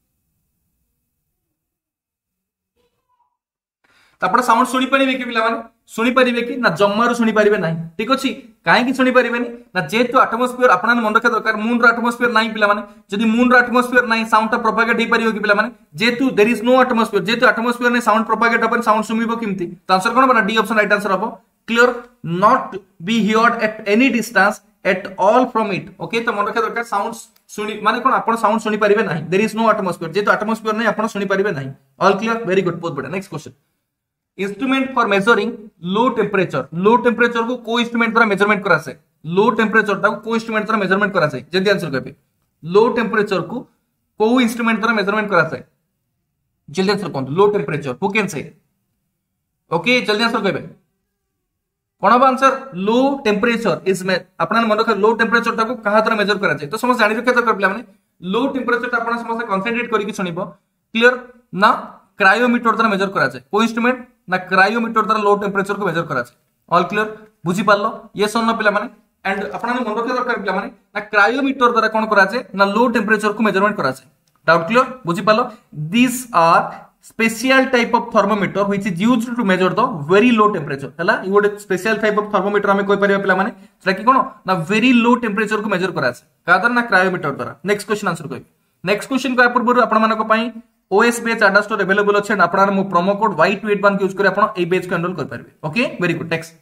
आप साउंड शुणी पारे कि पिला शुणी पारे कि ना जमारू शुणी पारे ना ठीक अच्छे कहीं शुणी पारे ना जेहेतु आटमोस्फियर आप मन रखा दरकार मून आटमोस्फियर ना पिला जदि मून आटमोस्फियर ना साउंड प्रोपागेट हो पारे कि पिला जेहेतु देयर इज नो आटमोस्फियर जेहेतु आटमोस्फियर नहीं साउंड प्रोपागेट हो साउंड शुणिबो केमती तो आंसर कौन बना डी ऑप्शन राइट आंसर हम clear not be heard at any distance at all from it okay तो मन रखा दरकार साउंड शुणी माने कोन आपण साउंड शुणी पारिबे नाही देयर इज नो आटमोस्फियर जेहेतु आटमोस्फियर नहीं आपण शुणी पारिबे नाही ऑल क्लियर वेरी गुड बहुत बढ़िया next question instrument for measuring low temperature low temperature को को इंस्ट्रूमेंट द्वारा मेजरमेंट करा से लो टेम्परेचर ता को इंस्ट्रूमेंट द्वारा मेजरमेंट करा से जल्दी आंसर कहबे लो टेम्परेचर को को इंस्ट्रूमेंट द्वारा मेजरमेंट करा से जल्दी आंसर कोन low temperature who can say okay जल्दी आंसर कहबे कोन बा आंसर लो टेम्परेचर इज में आपन मन रख लो टेम्परेचर ता को कहा द्वारा मेजर करा जाय तो समझ जानि रखे तो पिला माने लो टेम्परेचर ता आपन समझ कंसंट्रेट करी कि सुनिबो क्लियर ना क्रायोमीटर द्वारा मेजर करा जाय को इंस्ट्रूमेंट ना क्रायोमीटर द्वारा लो टेम्परेचर को मेजर करा जाय ऑल क्लियर बुझी पारलो ये सन्न पिला माने एंड आपन मन रखे दरकार पिला माने ना क्रायोमीटर द्वारा कोन करा जाय ना लो टेम्परेचर को मेजरमेंट करा जाय डाउट क्लियर बुझी पारलो this are special type of thermometer which is used to measure the very low temperature हला ई गोटे स्पेशल टाइप ऑफ थर्मोमीटर हमें कोइ परिबा पिला माने सेटा कि कोन ना वेरी लो टेम्परेचर को मेजर करा जाय का द्वारा ना क्रायोमीटर द्वारा नेक्स्ट क्वेश्चन आंसर कोइ नेक्स्ट क्वेश्चन का पूर्व आपन मानको पई ओएस बैच आडा स्टोर अवेलेबल अछि आपन मो promo code Y two eight one use करे आपन ए बैच को एनरोल कर परबे okay very good next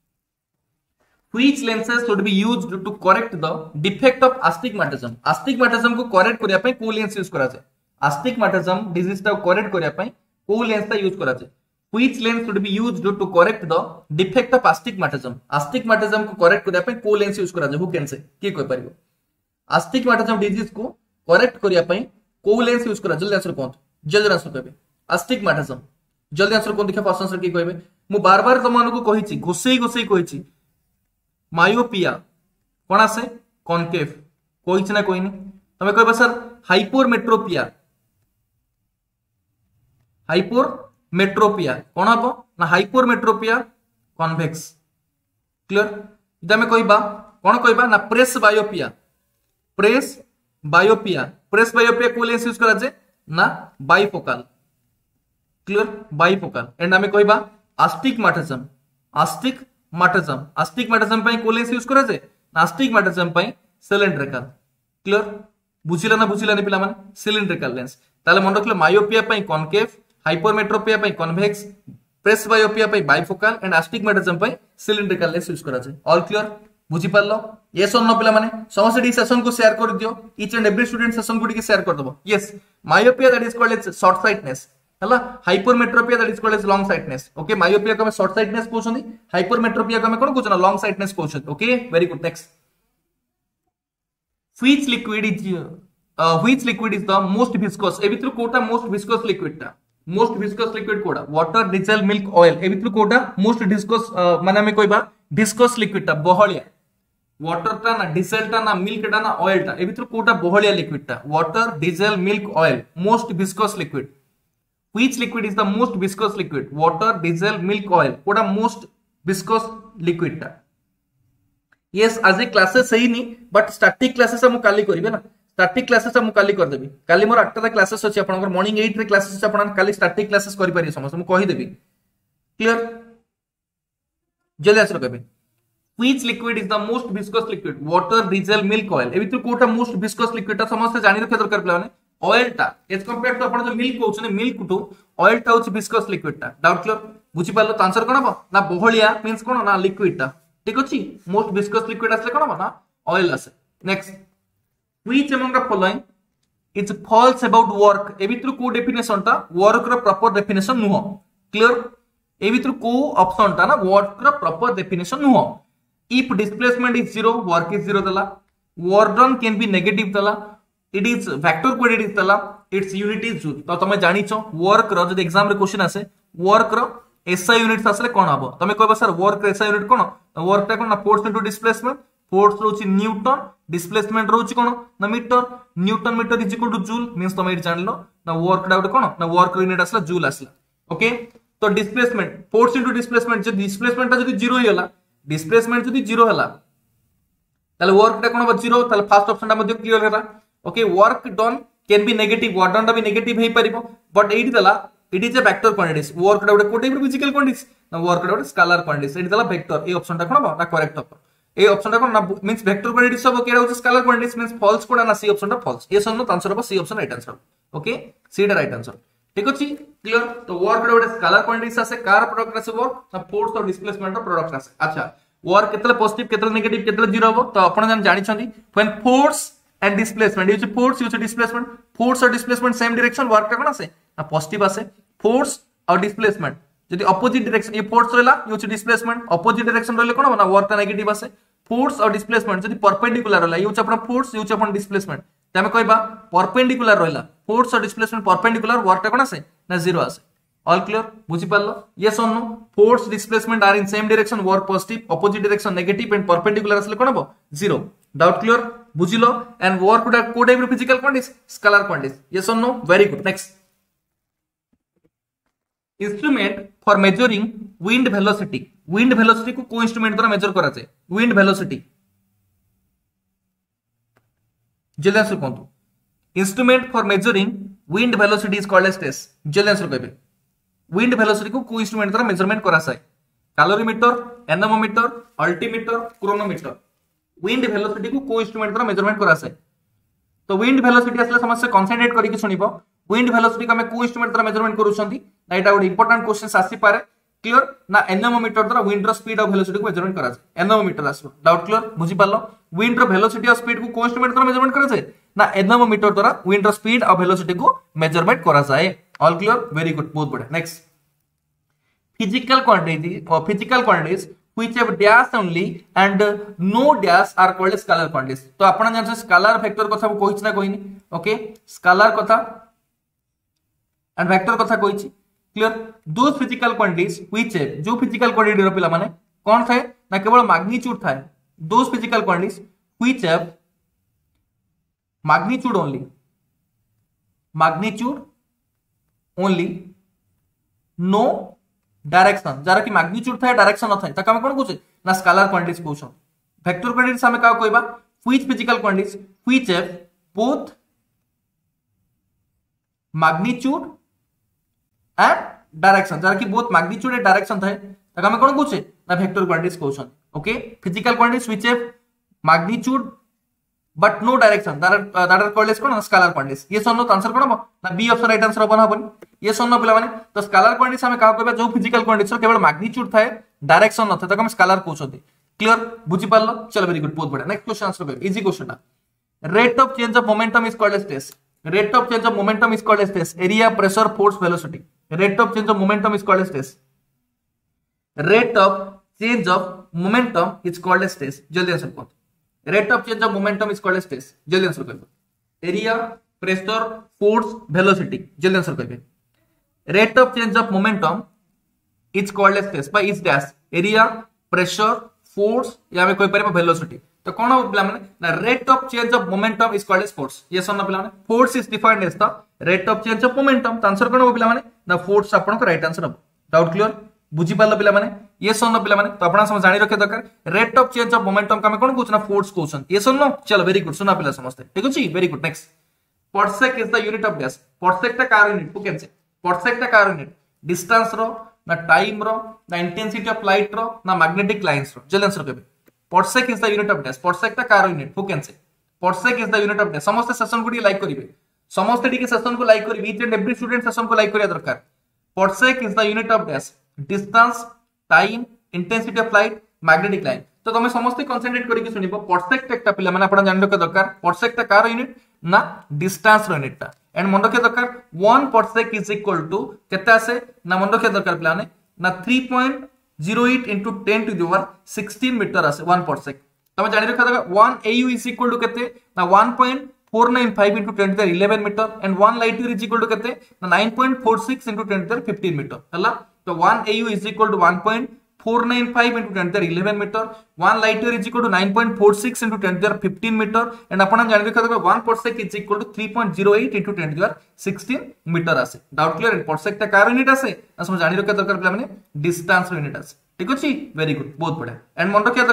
which lenses should be used to correct the defect of astigmatism astigmatism को करेक्ट करिया पई को लेंस यूज करा जाय आस्टिग्मेटिज्म डिजीज ता करेक्ट करिया पई को लेंस ता यूज करा जाय which lens should be used to correct the defect of astigmatism astigmatism को करेक्ट करिया पई को लेंस यूज करा जाय हु कैन से की कोइ परिबो आस्टिग्मेटिज्म डिजीज को करेक्ट करिया पई को लेंस यूज करा जल्दी आंसर कोन जल्दी आंसर कहबे आस्टिग्मेटिज्म जल्दी आंसर कोन देखा फर्स्ट आंसर की कहबे मु बार बार तमन को कहिछि घोसई घोसई कहिछि मायोपिया कोन आसे कॉनकेव कोइछ ना कोइनी तमे कहबा सर हाइपोमेट्रोपिया हाइपोमेट्रोपिया कोन हबो ना हाइपोमेट्रोपिया कन्वेक्स क्लियर इदा में कहबा कोन कहबा ना presbyopia presbyopia presbyopia को लेंस यूज करा जे ना बाइफोकल क्लियर बाइफोकल एंड हमें कहबा आस्टिग्मेटिज्म आस्टिग्मेटिज्म आस्टिग्मेटिज्म पई को लेंस यूज करा जे ना आस्टिग्मेटिज्म पई सिलिंड्रिकल क्लियर बुझिला ना बुझिला ने पिला माने सिलिंड्रिकल लेंस ताले मन रखले मायोपिया पई कॉनकेव हाइपोमेट्रोपिया पई कन्वेक्स प्रेस बायोपिया पई बाइफोकल एंड आस्टिग्मेटिज्म पई सिलिंड्रिकल लेंस यूज करा जे ऑल क्लियर बुझी पारलो यस और नो पिला माने समस्त डी सेशन को शेयर कर दियो each and every student session को डी शेयर कर दबो yes myopia that is called as short sightness हला hypermetropia that is called as long sightness okay myopia को हम शॉर्ट साइटनेस कहउछनी हाइपोमेट्रोपिया को हम कोन कहउछना लॉन्ग साइटनेस कहउछन okay very good next which liquid is which liquid is the most viscous ए भितर कोटा मोस्ट विस्कोस लिक्विड ता मोस्ट विस्कोस लिक्विड कोडा वाटर डीजल मिल्क ऑयल ए भितर कोटा मोस्ट विस्कोस माने हम कहबा विस्कोस लिक्विड ता बहलिया वाटर टा ना डीजल टा ना मिल्क टा ना ऑयल टा ए भितर कोटा बहलिया लिक्विड ता water diesel milk oil most viscous liquid which liquid is the most viscous liquid water diesel milk oil कोटा मोस्ट विस्कोस लिक्विड ता यस आज ए क्लासेस सही नहीं बट स्टैटिक क्लासेस हम काली करिवे ना स्टैटिक क्लासेस हम काली कर देबी काली मोर आठ टा क्लासेस अछि आपनकर मॉर्निंग आठ रे क्लासेस अछि आपन काली स्टैटिक क्लासेस करि पारि समस्त हम कहि देबी क्लियर जल्दी आंसर करबे which liquid is the most viscous liquid water diesel milk oil ए भितर कोटा मोस्ट विस्कोस लिक्विड ता समस्त जानि रखे दरकार प्लान ऑयल टा एज कंपेयर टू अपन जो मिल्क कहउछने मिल्क टू ऑयल टा होछि विस्कोस लिक्विड टा डाउट क्लियर बुझी पालो त आंसर कोन हबो ना बहलिया मींस कोन ना लिक्विड टा ठीक अछि मोस्ट विस्कोस लिक्विड असले कोन हबो ना ऑयल आसे next which among the following is false about work ए भितर को डेफिनेशन ता वर्क रो प्रॉपर डेफिनेशन नुहो क्लियर ए भितर को ऑप्शन ता ना वर्क रो प्रॉपर डेफिनेशन नुहो if displacement is zero work is zero dala work done can be negative dala it is vector coordinate dala its unit is joule तो तमे जानि छ वर्क रो जदि एग्जाम रे क्वेश्चन आसे वर्क रो एसआई यूनिट आसले कोन हबो तमे कहबा सर वर्क रो एसआई यूनिट कोन वर्क ता कोन ना फोर्स इनटू डिस्प्लेसमेंट फोर्स रोची न्यूटन डिस्प्लेसमेंट रोची कोन ना metre newton metre is equal to joule means तमे जानलो ना वर्क दा कोन ना वर्क यूनिट आसला जूल आसला ओके तो डिस्प्लेसमेंट फोर्स इनटू डिस्प्लेसमेंट जे डिस्प्लेसमेंट ता जदि जीरो हिला डिस्प्लेसमेंट जदि जीरो हला ताले वर्क टा कोन जीरो ताले फर्स्ट ऑप्शन टा मध्ये क्लियर हैला okay work done can be negative work done टा भी नेगेटिव हे परिबो बट एठी दला it is a vector quantities work टा गोटे कोटे फिजिकल क्वांटिटीज ना वर्क टा गोटे स्केलर क्वांटिटीज एठी दला वेक्टर ए ऑप्शन टा कोन ना करेक्ट हो ए ऑप्शन टा कोन ना मींस वेक्टर क्वांटिटीज सब केडा होछ स्केलर क्वांटिटीज मींस फॉल्स कोडा ना सी ऑप्शन टा फॉल्स ये सन्नो आंसर हो C option right answer okay C टा राइट आंसर ठीक अछि क्लियर तो वर्क टा गोटे स्केलर क्वांटिटीज आसे कार प्रोडक्ट आसे वर्क ना फोर्स और डिस्प्लेसमेंट प्रोडक्ट आसे अच्छा वर्क केतले पॉजिटिव केतले नेगेटिव केतले जीरो हो तो आपण जान जानि छथि व्हेन फोर्स एंड डिस्प्लेसमेंट यूज फोर्स यूज डिस्प्लेसमेंट फोर्स और डिस्प्लेसमेंट सेम डायरेक्शन वर्क का कोन आसे ना पॉजिटिव आसे फोर्स और डिस्प्लेसमेंट यदि अपोजिट डायरेक्शन ये फोर्स रहला यूज डिस्प्लेसमेंट अपोजिट डायरेक्शन रहले कोन बना वर्क का नेगेटिव आसे फोर्स और डिस्प्लेसमेंट यदि परपेंडिकुलर रहला यूज अपन फोर्स यूज अपन डिस्प्लेसमेंट तमे कहबा परपेंडिकुलर रहला फोर्स और डिस्प्लेसमेंट परपेंडिकुलर वर्क का कोन आसे ना जीरो आसे ऑल क्लियर बुझी पारलो यस और no force displacement are in same direction work positive opposite direction negative and perpendicular असले कोन हबो जीरो डाउट क्लियर बुझिलो एंड वर्क उडा को type physical quantities scalar quantities yes और no very good next instrument for measuring wind velocity wind velocity को को instrument द्वारा मेजर करा जाए विंड वेलोसिटी जल्दी आंसर कोंतु instrument for measuring wind velocity is called as test जल्दी answer कहबे विंड वेलोसिटी को को इंस्ट्रूमेंट द्वारा मेजरमेंट करा जाए calorimeter anemometer altimeter chronometer wind velocity को को इंस्ट्रूमेंट द्वारा मेजरमेंट करा जाए तो विंड वेलोसिटी असले समस्या कंसंट्रेट करके सुनिबो विंड वेलोसिटी को हम को इंस्ट्रूमेंट द्वारा मेजरमेंट करूछंती ना एटा गोटे इंपोर्टेंट क्वेश्चन आसी पारे क्लियर ना एनेमोमीटर द्वारा विंड रो स्पीड और वेलोसिटी को मेजरमेंट करा जाए एनेमोमीटर आसो डाउट क्लियर बुझी पालो विंड रो वेलोसिटी और स्पीड को को इंस्ट्रूमेंट द्वारा मेजरमेंट करा जाए ना एनेमोमीटर द्वारा विंड रो स्पीड और वेलोसिटी को मेजरमेंट करा जाए ऑल क्लियर वेरी गुड बहुत बढ़िया नेक्स्ट फिजिकल क्वांटिटी और physical quantities which have dash only and no dash are called scalar quantities तो आपण जान स्केलर वेक्टर कथा कोहिच ना कोहिनी ओके स्केलर कथा एंड वेक्टर कथा कोहिची clear the physical quantities which have जो फिजिकल क्वांटिटी रो पिला माने कोन थाए ना केवल मैग्नीट्यूड थाए the physical quantities which have magnitude only magnitude only no direction जरा कि मैग्नीट्यूड थाए डायरेक्शन न थाए तका हम कोन कहू ना स्केलर क्वांटिटीज कहू वेक्टर क्वांटिटीज हम का कहबा which physical quantities which have both magnitude and direction जरा कि बोथ मैग्नीट्यूड एंड डायरेक्शन थाए तका हम कोन कहू ना वेक्टर क्वांटिटीज कहू okay physical quantities which have magnitude but no direction that that are called as कोन स्केलर क्वांटिटीज ये सन्नो आंसर कोन ना बी ऑप्शन राइट आंसर होबन होबन ये सन्नो पिला माने तो स्केलर क्वांटिटीज हम का कहबा जो फिजिकल क्वांटिटीज केवल मैग्नीट्यूड थाए डायरेक्शन न थाए तक हम स्केलर कहउछथि क्लियर बुझी पारलो चलो वेरी गुड बहुत बढ़िया नेक्स्ट क्वेश्चन आंसर कर इजी क्वेश्चन ना rate of change of momentum is called as test rate of change of momentum is called as test area pressure force velocity rate of change of momentum is called as test rate of change of momentum is called as test जल्दी answer करो rate of change of momentum is called as stress जल्दी answer करिए area pressure force velocity जल्दी answer करिए rate of change of momentum is called as stress by is dash area pressure force या में कोई परिबा velocity तो कोन हो पिला माने ना rate of change of momentum is called as force ये सन्ना पिला माने force is defined as the rate of change of momentum तो आंसर कोन हो पिला माने ना फोर्स आपन को राइट आंसर हो डाउट क्लियर बुझी पारलो पिला माने ये सन्नो पिला माने तो आपण सब जानि रखे दरकार rate of change of momentum का में कोन कहउछना फोर्स कहउछन ये सन्नो चलो वेरी गुड सुना पिला समझते ठीक अछि very good next parsec is the unit of dash parsec ता कार यूनिट को कैसे पार्सेक ता कार यूनिट डिस्टेंस रो ना टाइम रो ना इंटेंसिटी ऑफ लाइट रो ना मैग्नेटिक लाइंस रो जल्दी आंसर करबे parsec is the unit of dash parsec ता कार यूनिट को कैसे parsec is the unit of dash समस्त सेशन को लाइक करिवे समस्त टिके सेशन को लाइक करिवे each and every student session को लाइक करिया दरकार parsec is the unit of dash distance time intensity of light magnetic line तो तुम समस्त कंसंट्रेट करके सुनिबो परसेक्ट एकटा पिला माने आपण जानि रखे दरकार परसेक्ट कार यूनिट ना डिस्टेंस रो यूनिट ता एंड मन रखे दरकार one parsec is equal to केते आसे ना मन रखे दरकार पिला ने ना three point zero eight into ten to the power sixteen metre आसे वन परसेक्ट तुम जानि रखे दरकार one AU is equal to केते ना one point four nine five into ten to the eleven metre and one light year is equal to केते ना nine point four six into ten to the fifteen metre हला तो one A U is equal to one point four nine five into ten to the eleven metre one light year is equal to nine point four six into ten to the fifteen metre and आपण जानि रखा दरकार one parsec is equal to three point zero eight into ten to the sixteen metre आसे doubt clear parsec ता कार unit आसे असम जानि रखा दरकार पिला माने डिस्टेंस यूनिट आसे ठीक अछि वेरी गुड बहुत बढ़िया एंड मन रखा दरकार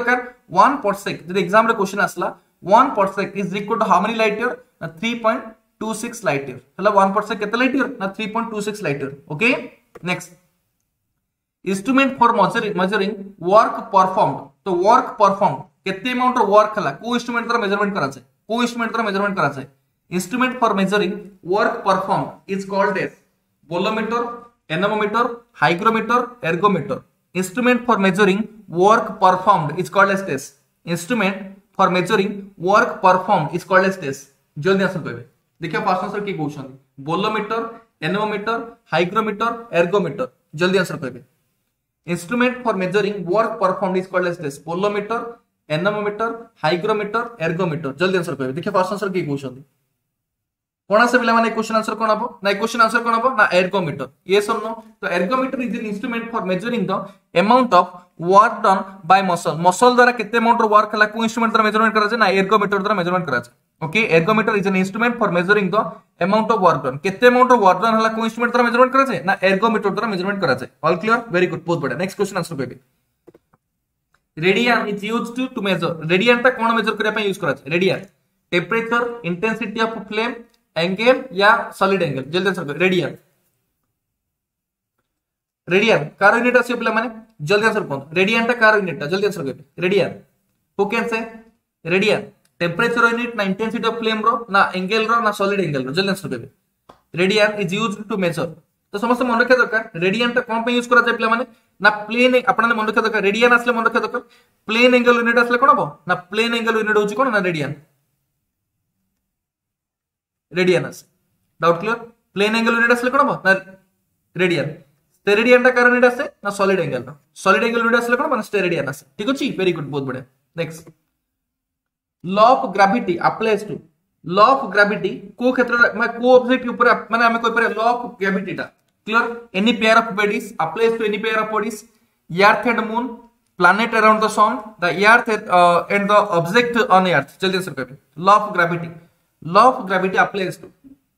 one parsec जब एग्जाम रे क्वेश्चन आसला one parsec is equal to how many light year ना three point two six light year हला one parsec केते light year ना three point two six light year okay next instrument for measuring measuring work performed तो work performed केते amount of work हला को instrument द्वारा measurement करा जाय को इंस्ट्रूमेंट द्वारा मेजरमेंट करा जाय instrument for measuring work performed is called as bolometer anemometer hygrometer ergometer instrument for measuring work performed is called as test instrument for measuring work performed is called as test जल्दी answer कहबे देखिए first answer की कहउछन bolometer anemometer hygrometer ergometer जल्दी answer कहबे instrument for measuring work performed is called as test bolometer anemometer hygrometer ergometer जल्दी answer कहबे देखिए फर्स्ट आंसर की कहउछन कोन से पिला माने क्वेश्चन आंसर कोन हबो ना क्वेश्चन आंसर कोन हबो ना एर्गोमीटर यस और नो तो ergometer is an instrument for measuring the amount of work done by muscle muscle द्वारा केते अमाउंट ऑफ वर्क हला को इंस्ट्रूमेंट द्वारा मेजरमेंट करा जाय ना एर्गोमीटर द्वारा मेजरमेंट करा जाय okay ergometer is an instrument for measuring the amount of work done केते अमाउंट ऑफ वर्क डन हला को इंस्ट्रूमेंट द्वारा मेजरमेंट करा जाय ना एर्गोमीटर द्वारा मेजरमेंट करा जाय ऑल क्लियर वेरी गुड बहुत बढ़िया नेक्स्ट क्वेश्चन आंसर कहबे radian is used to to measure radian ता कोन मेजर करिया पय यूज करा जाय radian temperature intensity of flame angle या सॉलिड एंगल जल्दी आंसर करो रेडियन रेडियन कार यूनिट आसी पिला माने जल्दी आंसर कोन रेडियन ता कार यूनिट जल्दी आंसर करो radian who can say radian temperature unit ना इंटेंसिटी ऑफ फ्लेम रो ना एंगल रो ना सॉलिड एंगल रो जल्दी आंसर करो radian is used to measure तो समस्त मन रखा दरकार रेडियन ता कोन पे यूज करा जाय पिला माने ना प्लेन आपन मन रखा दरकार रेडियन आसले मन रखा दरकार प्लेन एंगल यूनिट आसले कोन हबो ना प्लेन एंगल यूनिट होची कोन ना रेडियन रेडियन आसे doubt clear plane angle unit आसले कोन हबो ना रेडियन स्टेरेडियन ता कार यूनिट आसे ना सॉलिड एंगल ना सॉलिड एंगल यूनिट आसले कोन ना स्टेरेडियन आसे ठीक अछि वेरी गुड बहुत बढ़िया next law of gravity applies to law of gravity को क्षेत्र में को ऑब्जेक्ट ऊपर माने हमें कोई पर लॉ ऑफ ग्रेविटी ता clear any pair of bodies applies to any pair of bodies earth and moon planet around the sun the earth uh, and the object on earth जल्दी आंसर करें law of gravity law of gravity applies to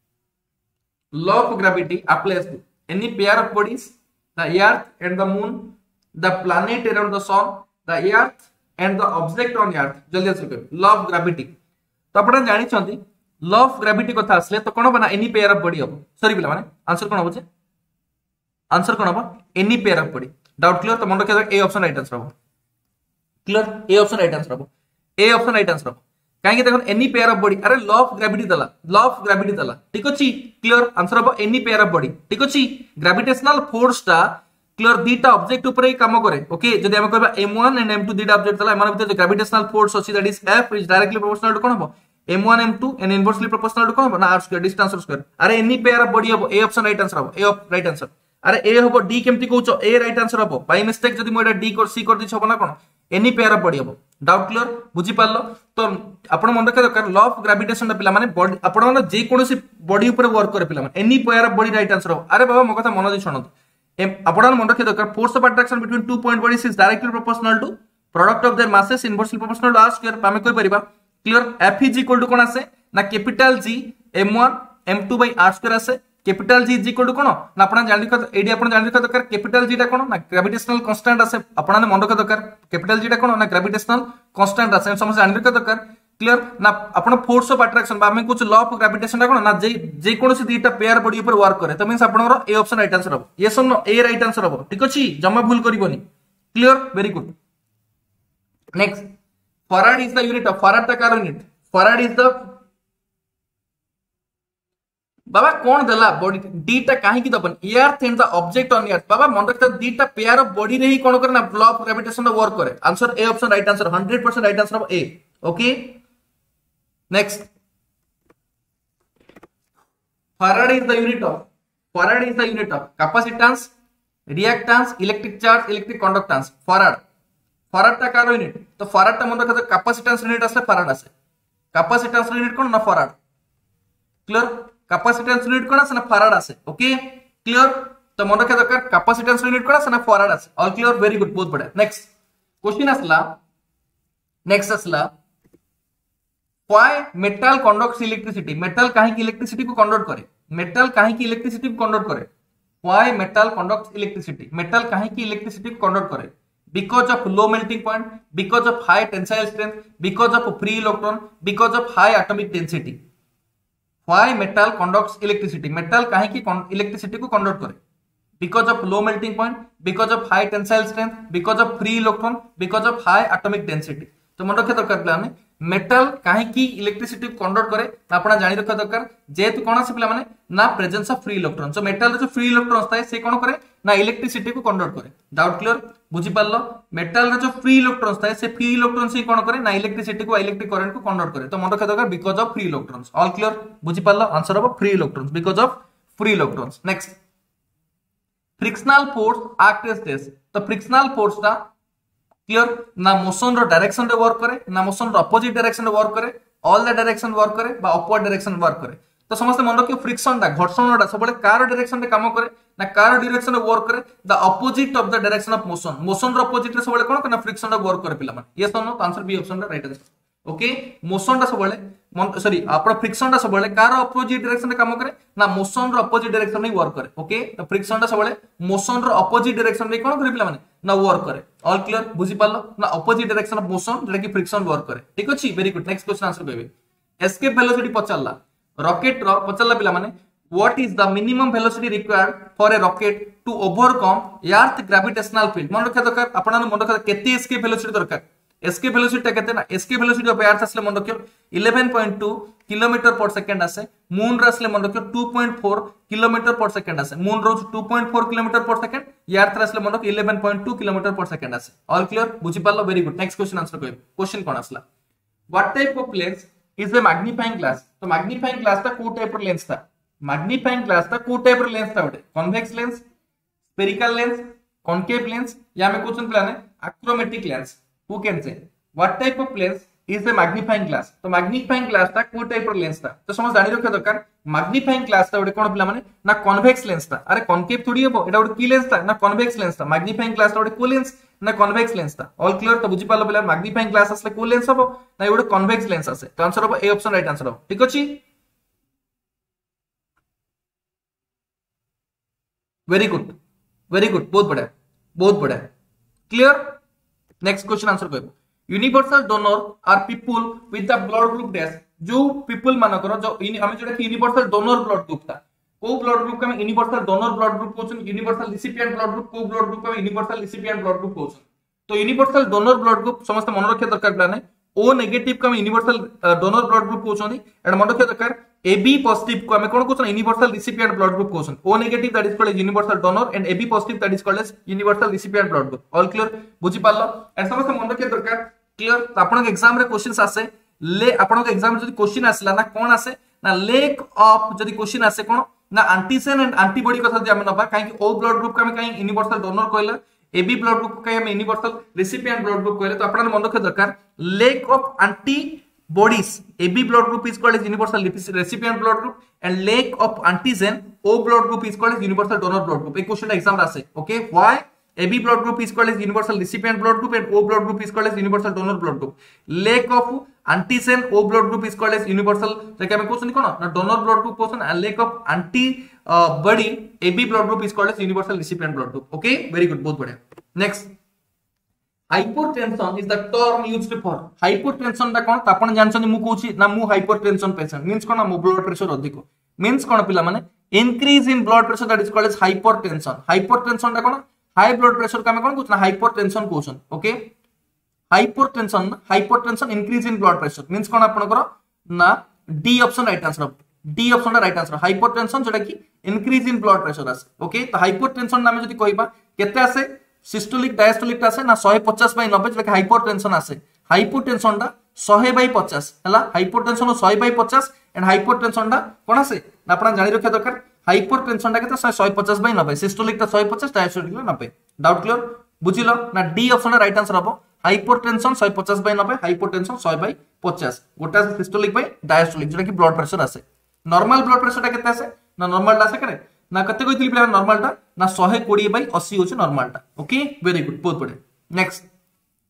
law of gravity applies to any pair of bodies the earth and the moon the planet around the sun the earth and the object on earth जल्दी answer करें law of gravity तो आपण जानि छथि law of gravity कथा आसले तो कोन बना any pair of body हो सॉरी पिला माने आंसर कोन हो जे आंसर कोन हो any pair of body doubt clear तो मन रखिया ए ऑप्शन राइट आंसर हो clear A option right answer हो ए ऑप्शन राइट आंसर हो काहे कि देखो एनी पेयर ऑफ बॉडी अरे लॉ ऑफ ग्रेविटी दला लॉ ऑफ ग्रेविटी दला ठीक अछि क्लियर आंसर हो एनी पेयर ऑफ बॉडी ठीक अछि ग्रेविटेशनल फोर्स ता क्लियर दीटा ऑब्जेक्ट ऊपर ही काम करे ओके जदी हम कहबा M one and M to दीटा ऑब्जेक्ट दला एमान भीतर ग्रेविटेशनल फोर्स अछि that is F is directly proportional to कोन हो M one M two and inversely proportional to कोन हो ना आर स्क्वायर डिस्टेंस स्क्वायर अरे एनी पेयर ऑफ बॉडी हो ए ऑप्शन राइट आंसर हो ए ऑफ राइट आंसर अरे ए हबो डी केमती कहउचो ए राइट आंसर हबो बाय मिस्टेक जदी मोडा डी को सी कर दिछ हबो ना कोन एनी पेयर ऑफ बॉडी हबो डाउट क्लियर बुझी पारलो तो आपण मन रखा दरकार लॉ ऑफ ग्रेविटेशन पिला माने बॉडी आपण माने जे कोनोसी बॉडी ऊपर वर्क करे पिला माने any pair of body right answer हबो अरे बाबा मो कथा मन दे छणत आपण मन रखा दरकार force of attraction between two point bodies is directly proportional to product of their masses inversely proportional to R square पामे कोइ परिबा clear F is equal to कोन आसे ना capital G M one M two by R square आसे capital G is equal to कोन ना आपण जानि क एडी आपण जानि क दरकार कैपिटल जी टा कोन ना ग्रेविटेशनल कांस्टेंट आसे आपण ने मन रखा दरकार कैपिटल जी टा कोन ना ग्रेविटेशनल कांस्टेंट आसे समझ जानि क दरकार क्लियर ना आपण फोर्स ऑफ अट्रैक्शन बा में कुछ लॉ ऑफ ग्रेविटेशन टा कोन ना जे जे कोनोसी दीटा पेयर बॉडी ऊपर वर्क करे तो मींस आपनरो ए ऑप्शन राइट आंसर हबो यस और नो ए राइट आंसर हबो ठीक अछि जम्मा भूल करिवोनी clear very good next farad is the unit of farad ता कार यूनिट फैराड इज द बाबा कौन देला बॉडी डीटा काहे की दबन earth and the object on earth बाबा मन रखता डीटा पेयर ऑफ बॉडी रे ही कोन करे ना लॉ ऑफ ग्रेविटेशन वर्क करे answer A option right answer hundred percent right answer A okay next farad is the unit of farad is the unit of capacitance reactance electric charge electric conductance farad farad ता कार unit तो farad ता मन रखता capacitance unit असले farad आसे capacitance unit कोन ना फैराड क्लियर कैपेसिटेंस यूनिट कोन आसे ना फैराड आसे ओके क्लियर तो मन रखा दरकार कैपेसिटेंस यूनिट कोन आसे ना फैराड आसे ऑल क्लियर वेरी गुड बहुत बढ़िया नेक्स्ट क्वेश्चन आसला नेक्स्ट आसला why metal conducts electricity metal काहे की इलेक्ट्रिसिटी को कंडक्ट करे मेटल काहे की इलेक्ट्रिसिटी को कंडक्ट करे why metal conducts electricity metal काहे की इलेक्ट्रिसिटी को कंडक्ट करे because of low melting point, because of high tensile strength, because of free electron, because of high atomic density. Why metal conducts electricity? Metal काहे की electricity को conduct करे? Because of low melting point, because of high tensile strength, because of free electron, because of high atomic density. तो मन रखा दरकार पिलाने metal काहे की इलेक्ट्रिसिटी कंडक्ट करे आपण जानि रखा दरकार जेतु कोन से पिला माने ना presence of free electron so metal रे जो फ्री इलेक्ट्रॉन थाए से कोन करे ना इलेक्ट्रिसिटी को कंडक्ट करे डाउट क्लियर बुझी पारलो मेटल रे जो फ्री इलेक्ट्रॉन थाए से फ्री इलेक्ट्रॉन से कोन करे ना इलेक्ट्रिसिटी को इलेक्ट्रिक करंट को कंडक्ट करे तो मन रखा दरकार because of free electrons all clear बुझी पारलो answer of free electrons because of free electrons next frictional force act as this तो फ्रिक्शनल फोर्स ता क्लियर ना मोशन रो डायरेक्शन रे वर्क करे ना मोशन रो अपोजिट डायरेक्शन रे वर्क करे ऑल द डायरेक्शन वर्क करे बा अपवर्ड डायरेक्शन वर्क करे तो समस्त मन रखियो फ्रिक्शन दा घर्षण दा सबले कार डायरेक्शन रे काम करे ना कार डायरेक्शन रे वर्क करे the opposite of the direction of motion motion रो अपोजिट रे सबले कोन करना फ्रिक्शन दा वर्क करे पिला माने यस और नो आंसर बी ऑप्शन दा राइट आंसर ओके मोशन दा सबले सॉरी आपण फ्रिक्शन दा सबले कार अपोजिट डायरेक्शन रे काम करे ना मोशन रो अपोजिट डायरेक्शन रे वर्क करे ओके तो फ्रिक्शन दा सबले मोशन रो अपोजिट डायरेक्शन रे कोन करे पिला माने ना वर्क करे ऑल क्लियर बुझी पालो ना अपोजिट डायरेक्शन ऑफ मोशन जेटा कि फ्रिक्शन वर्क करे ठीक अछि very good next question answer कहबे एस्केप वेलोसिटी पचारला रॉकेट रो पचारला पिला माने what is the minimum velocity required for a rocket to overcome earth gravitational field मन रखा दरकार आपण मन रखा केते एस्केप वेलोसिटी दरकार एस्केप वेलोसिटी केते ना एस्केप वेलोसिटी ऑफ अर्थ असले मन रखियो eleven point two kilometre per second आसे मून रे असले मन रखियो two point four kilometre per second आसे मून रो two point four kilometre per second earth रे असले मन रखियो eleven point two kilometre per second आसे ऑल क्लियर बुझी पालो very good next question answer कहबे क्वेश्चन कोन असला what type of lens is a magnifying glass तो मैग्नीफाइंग ग्लास ता को टाइप रो लेंस था मैग्नीफाइंग ग्लास ता को टाइप रो लेंस था बटे convex lens spherical lens concave lens या में क्वेश्चन प्लान है achromatic lens who can say what type of lens is a magnifying glass तो मैग्नीफाइंग ग्लास ता को टाइप रो लेंस था तो समझ जानि रखा दरकार मैग्नीफाइंग ग्लास ता बटे कोन पिला माने ना कन्वेक्स लेंस था अरे कॉन्केव थोड़ी हेबो एटा बटे की लेंस था ना कन्वेक्स लेंस था मैग्नीफाइंग ग्लास ता बटे को लेंस ना कन्वेक्स लेंस था ऑल क्लियर तो बुझी पालो पिला मैग्नीफाइंग ग्लास असले को लेंस हबो ना एबटे कन्वेक्स लेंस आसे तो आंसर हबो ए ऑप्शन राइट आंसर हबो ठीक अछि वेरी गुड वेरी गुड बहुत बढ़िया बहुत बढ़िया क्लियर नेक्स्ट क्वेश्चन आंसर कहबो universal donor are people with the blood group dash जो पीपल मानकर जो हमें जोटा यूनिवर्सल डोनर ब्लड ग्रुप था को ब्लड ग्रुप का यूनिवर्सल डोनर ब्लड ग्रुप कहउछन यूनिवर्सल रिसिपिएंट ब्लड ग्रुप को ब्लड ग्रुप का यूनिवर्सल रिसिपिएंट ब्लड ग्रुप कहउछन तो यूनिवर्सल डोनर ब्लड ग्रुप समस्त मन रखिया दरकार प्लान ओ नेगेटिव का यूनिवर्सल डोनर ब्लड ग्रुप कहउछन एटा मन रखिया दरकार एबी पॉजिटिव को हमें कोन कहउछन यूनिवर्सल रिसिपिएंट ब्लड ग्रुप कहउछन O negative that is called universal donor and AB positive that is called as universal recipient blood group all clear बुझी पालो एंड समस्त मन रखिया दरकार क्लियर तो आपन एग्जाम रे क्वेश्चंस आसे ले आपन एग्जाम जदी क्वेश्चन आसला ना कोन आसे ना लेक ऑफ जदी क्वेश्चन आसे कोन ना एंटीजन एंड एंटीबॉडी कथा जदी हम नबा काहे कि ओ ब्लड ग्रुप का हम काहे यूनिवर्सल डोनर कहला एबी ब्लड ग्रुप का हम यूनिवर्सल रिसिपिएंट ब्लड ग्रुप कहले तो आपन मन रखे दरकार lack of antibodies AB blood group is called as universal recipient blood group and lack of antigen O blood group is called as universal donor blood group ए question exam रे आसे okay why A B blood group is called as universal recipient blood group and O blood group is called as universal donor blood group. Lack of antigen O blood group is called as universal. जैसे हमें question कौन ना donor blood group question and lack of antibody A B blood group is called as universal recipient blood group. Okay, very good, बहुत बढ़िया. Next, hypertension is the term used for hypertension दा कौन? तापन Johnson मु कहूची ना मु hypertension patient means कौन ना मु blood pressure अधिक means कौन पिला माने increase in blood pressure that is called as hypertension. Hypertension दा कौन? हाई ब्लड प्रेशर का कोन कुछ ना hypertension question okay hypertension hypertension increase in blood pressure means कोन आपन करो ना D option right answer D option right answer hypertension जेटा कि इंक्रीज इन ब्लड प्रेशर आसे ओके तो हाइपरटेंशन नामे जदी कहबा केते आसे सिस्टोलिक डायस्टोलिक आसे ना one fifty by ninety जेटा कि हाइपरटेंशन आसे हाइपोटेंशन दा one hundred by fifty हला hypotension one hundred by fifty and hypertension दा कोन आसे ना आपण जानि रखिया दरकार हाइपरटेंशन टा केते one fifty by ninety systolic टा one fifty diastolic ninety doubt clear बुझिलो ना डी ऑप्शन राइट आंसर हबो hypertension one fifty by ninety hypotension one hundred by fifty गोटा सिस्टोलिक बाय डायस्टोलिक जेटा कि ब्लड प्रेशर आसे नॉर्मल ब्लड प्रेशर टा केते आसे ना नॉर्मल टा आसे करे ना कते कहितली प्लेयर नॉर्मल टा ना one twenty by eighty होचे नॉर्मल टा ओके वेरी गुड बहुत बढ़िया next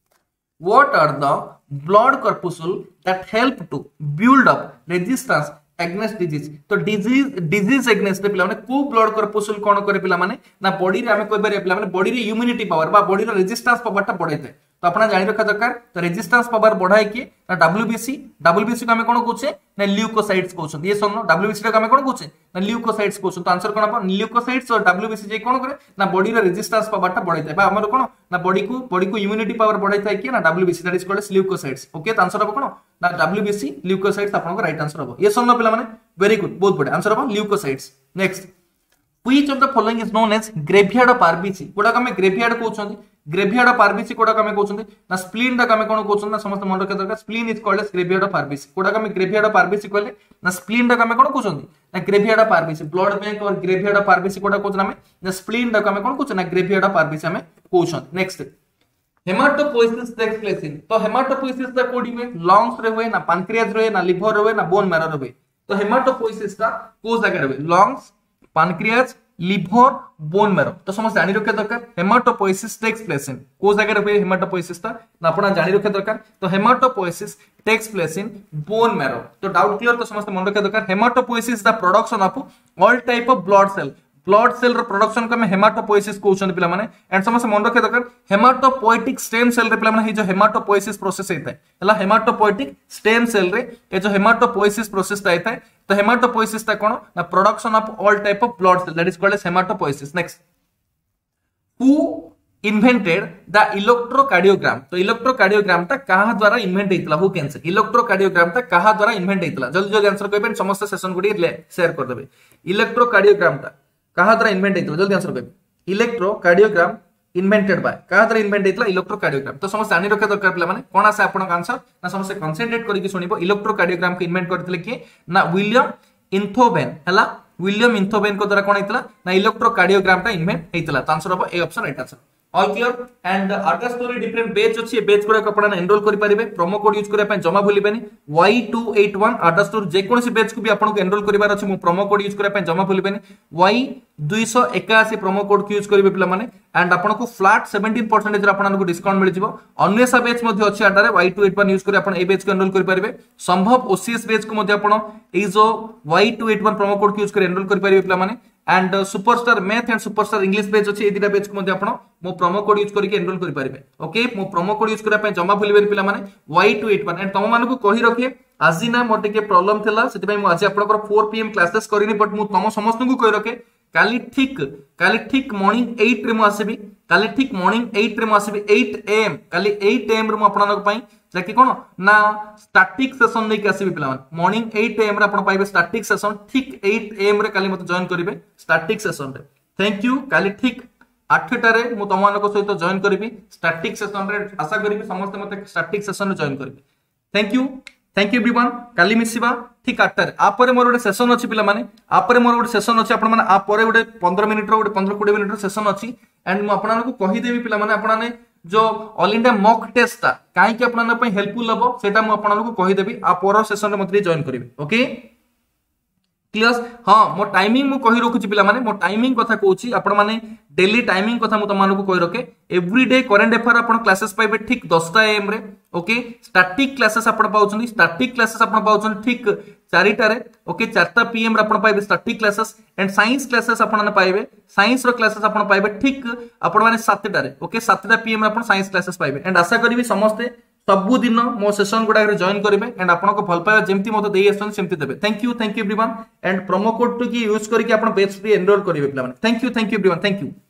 what are the blood corpuscle that help to build up resistance against disease तो डिजीज डिजीज एग्नेस्ट पे पिला माने को ब्लड कर्पसूल कोन करे पिला माने ना बॉडी रे हमें कोइ बारे पिला माने बॉडी रे इम्यूनिटी पावर बा बॉडी रो रेजिस्टेंस पावर ता बढ़ाइते तो अपना जानि रखा दरकार तो रेजिस्टेंस पावर बढ़ाए कि ना डब्ल्यूबीसी डब्ल्यूबीसी को हमें कोन कहूचे ना ल्यूकोसाइट्स कहउछन ये सुनो डब्ल्यूबीसी को हमें कोन कहउचे ना ल्यूकोसाइट्स कहउछन तो आंसर कोन अपन ल्यूकोसाइट्स और डब्ल्यूबीसी जे कोन करे ना बॉडी रो रेजिस्टेंस पावर ता बढ़ाइते बा हमर कोन ना बॉडी को बॉडी को इम्यूनिटी पावर बढ़ाइते कि ना WBC that is called leucocytes okay तो आंसर अपन कोन ना डब्ल्यूबीसी ल्यूकोसाइट्स अपन को राइट आंसर हो ये सुनो पिला माने वेरी गुड बहुत बढ़िया आंसर अपन leucocytes next Which of the following is known as graveyard of R B C कोडा का में graveyard कहउछन graveyard of R B C कोडा का में कहउछन ना spleen दा का में कोन कहउछन ना समस्त मन रखे दरकार spleen is called as graveyard of R B C कोडा का में graveyard of R B C कहले ना spleen दा का में कोन कहउछन ना graveyard of R B C blood bank और graveyard of R B C कोडा कहउछन हमें ना spleen दा का में कोन कहउछन ना graveyard of R B C हमें कहउछन next haematopoiesis takes place in तो हेमाटोपोइसिस दा कोडी में लंग्स रे होए ना पैनक्रियाज रे ना लिवर रे ना बोन मैरो रे तो हेमाटोपोइसिस दा को जगह रे lungs pancreas liver bone marrow तो समस्त जानि रखे दरकार हेमाटोपोइसिस टेक्स प्लेस इन को जगह रे हेमाटोपोइसिस ता ना आपण जानि रखे दरकार तो haematopoiesis takes place in bone marrow तो डाउट क्लियर तो समस्त मन रखे दरकार haematopoiesis the production of all type of blood cell blood cell रो प्रोडक्शन को में हेमाटोपोइसिस कहउछन पिला माने एंड समस्त मन रखे दरकार हेमाटोपोएटिक स्टेम सेल रे पिला माने हे जो हेमाटोपोइसिस प्रोसेस हेता है हला हेमाटोपोएटिक स्टेम सेल रे ए जो हेमाटोपोइसिस प्रोसेस ता हेता है तो हेमाटोपोइसिस ता कोन ना production of all type of blood cell that is called as haematopoiesis next who invented the electrocardiogram तो इलेक्ट्रोकार्डियोग्राम ता कहा द्वारा इन्वेंट हेतला हु कैन से इलेक्ट्रोकार्डियोग्राम ता कहा द्वारा इन्वेंट हेतला जल्दी जल्दी आंसर कहबे समस्त सेशन गुडी शेयर कर देबे इलेक्ट्रोकार्डियोग्राम ता कहा द्वारा इन्वेंट हेतला जल्दी आंसर कहबे इलेक्ट्रोकार्डियोग्राम इन्वेंटेड बाय कहा द्वारा इन्वेंट हेतला इलेक्ट्रोकार्डियोग्राम तो समस्त जानि रखे दरकार पिला माने कोन आसे आपन आंसर ना समस्त कंसंट्रेट करिकि सुनिबो इलेक्ट्रोकार्डियोग्राम को इन्वेंट करथिले कि ना विलियम इंथोवेन हला विलियम इंथोवेन को द्वारा कोन हेतला ना इलेक्ट्रोकार्डियोग्राम ता इन्वेंट हेतला तो आंसर हो A option right answer all clear and आटा स्टोरी डिफरेंट बैच अछि बैच गुडा कपड़ा एनरोल करि परिबे प्रोमो कोड यूज करिया पय जमा भूलिबेनी वाई टू एट वन आटा स्टोर जे कोनसी बैच को भी आपन को एनरोल करिवार अछि मु प्रोमो कोड यूज करिया पय जमा भूलिबेनी वाई टू एकासी प्रोमो कोड यूज करिवे पिला माने एंड आपन को फ्लैट सेवेंटीन परसेंट रे आपन को डिस्काउंट मिल जिवो अन्यसा बैच मध्ये अछि आटा रे Y two eight one use करि आपन ए बैच को एनरोल करि परिबे संभव ओसीएस बैच को मध्ये आपन ए जो Y two eight one promo code use करि एनरोल करि परिबे पिला माने and superstar math and superstar English batch अछि ए दिटा बैच को मध्ये आपण मो प्रोमो कोड यूज करके एनरोल करि परिबे ओके मो प्रोमो कोड यूज करा पय जमा भूलिबे पिला माने Y two eight one and तम माने को कहि रखे आजि ना मोटे के प्रॉब्लम थला सेति पय मु आज आपन फोर पीएम क्लासेस करिनी बट मु तम समस्त को कहि रखे काली ठीक काली ठीक मॉर्निंग एट रे मु आसीबी काली ठीक मॉर्निंग एट रे मु आसीबी एट एएम काली एट एएम रे मु आपन पय जाकि कोन ना स्टैटिक सेशन नै के आसीबी पिला माने मॉर्निंग एट एएम रे आपन पाइबे स्टैटिक सेशन ठीक एट एएम रे काली मते जॉइन करिवे स्टैटिक सेशन रे थैंक यू काली ठीक आठ टा रे मु तम मानको सहित जॉइन करिवि स्टैटिक सेशन रे आशा करिवि समस्त मते स्टैटिक सेशन रे जॉइन करिवि thank you thank you everyone काली मिसिबा ठीक आठ टा रे आ परे मोर गोटे सेशन अछि पिला माने आ परे मोर गोटे सेशन अछि आपण माने आ परे गोटे पंद्रह मिनिट रो गोटे पंद्रह बीस मिनिट रो सेशन अछि एंड मु आपण को कहि देबी पिला माने आपण ने जो ऑल इंडिया मॉक टेस्ट ता काई के आपण पय हेल्पफुल हबो सेटा मु आपण को कहि देबी आ पर सेशन रे मते जॉइन करिवि ओके क्लियर हां मो टाइमिंग मु कहि रखुची पिला माने मो टाइमिंग कथा कहूची आपण माने डेली टाइमिंग कथा मु तमानको कहि रखे एवरीडे करंट अफेयर आपण क्लासेस पाइबे ठीक दस एएम रे ओके स्टैटिक क्लासेस आपण पाउछनी स्टैटिक क्लासेस आपण पाउछनी ठीक चार टा रे ओके चार पीएम रे आपण पाइबे static classes and science classes आपण पाइबे साइंस रो क्लासेस आपण पाइबे ठीक आपण माने सात टा रे ओके सात टा पीएम रे आपण साइंस क्लासेस पाइबे एंड आशा करिवि समस्त सबु दिन मो सेशन गुडा रे जॉइन करिवे एंड आपन को भल पाए जेमति मते देई आछन सेमति देबे thank you thank you everyone and promo code टू की यूज करके आपन बैच फ्री एनरोल करिवे पिला माने thank you thank you everyone thank you.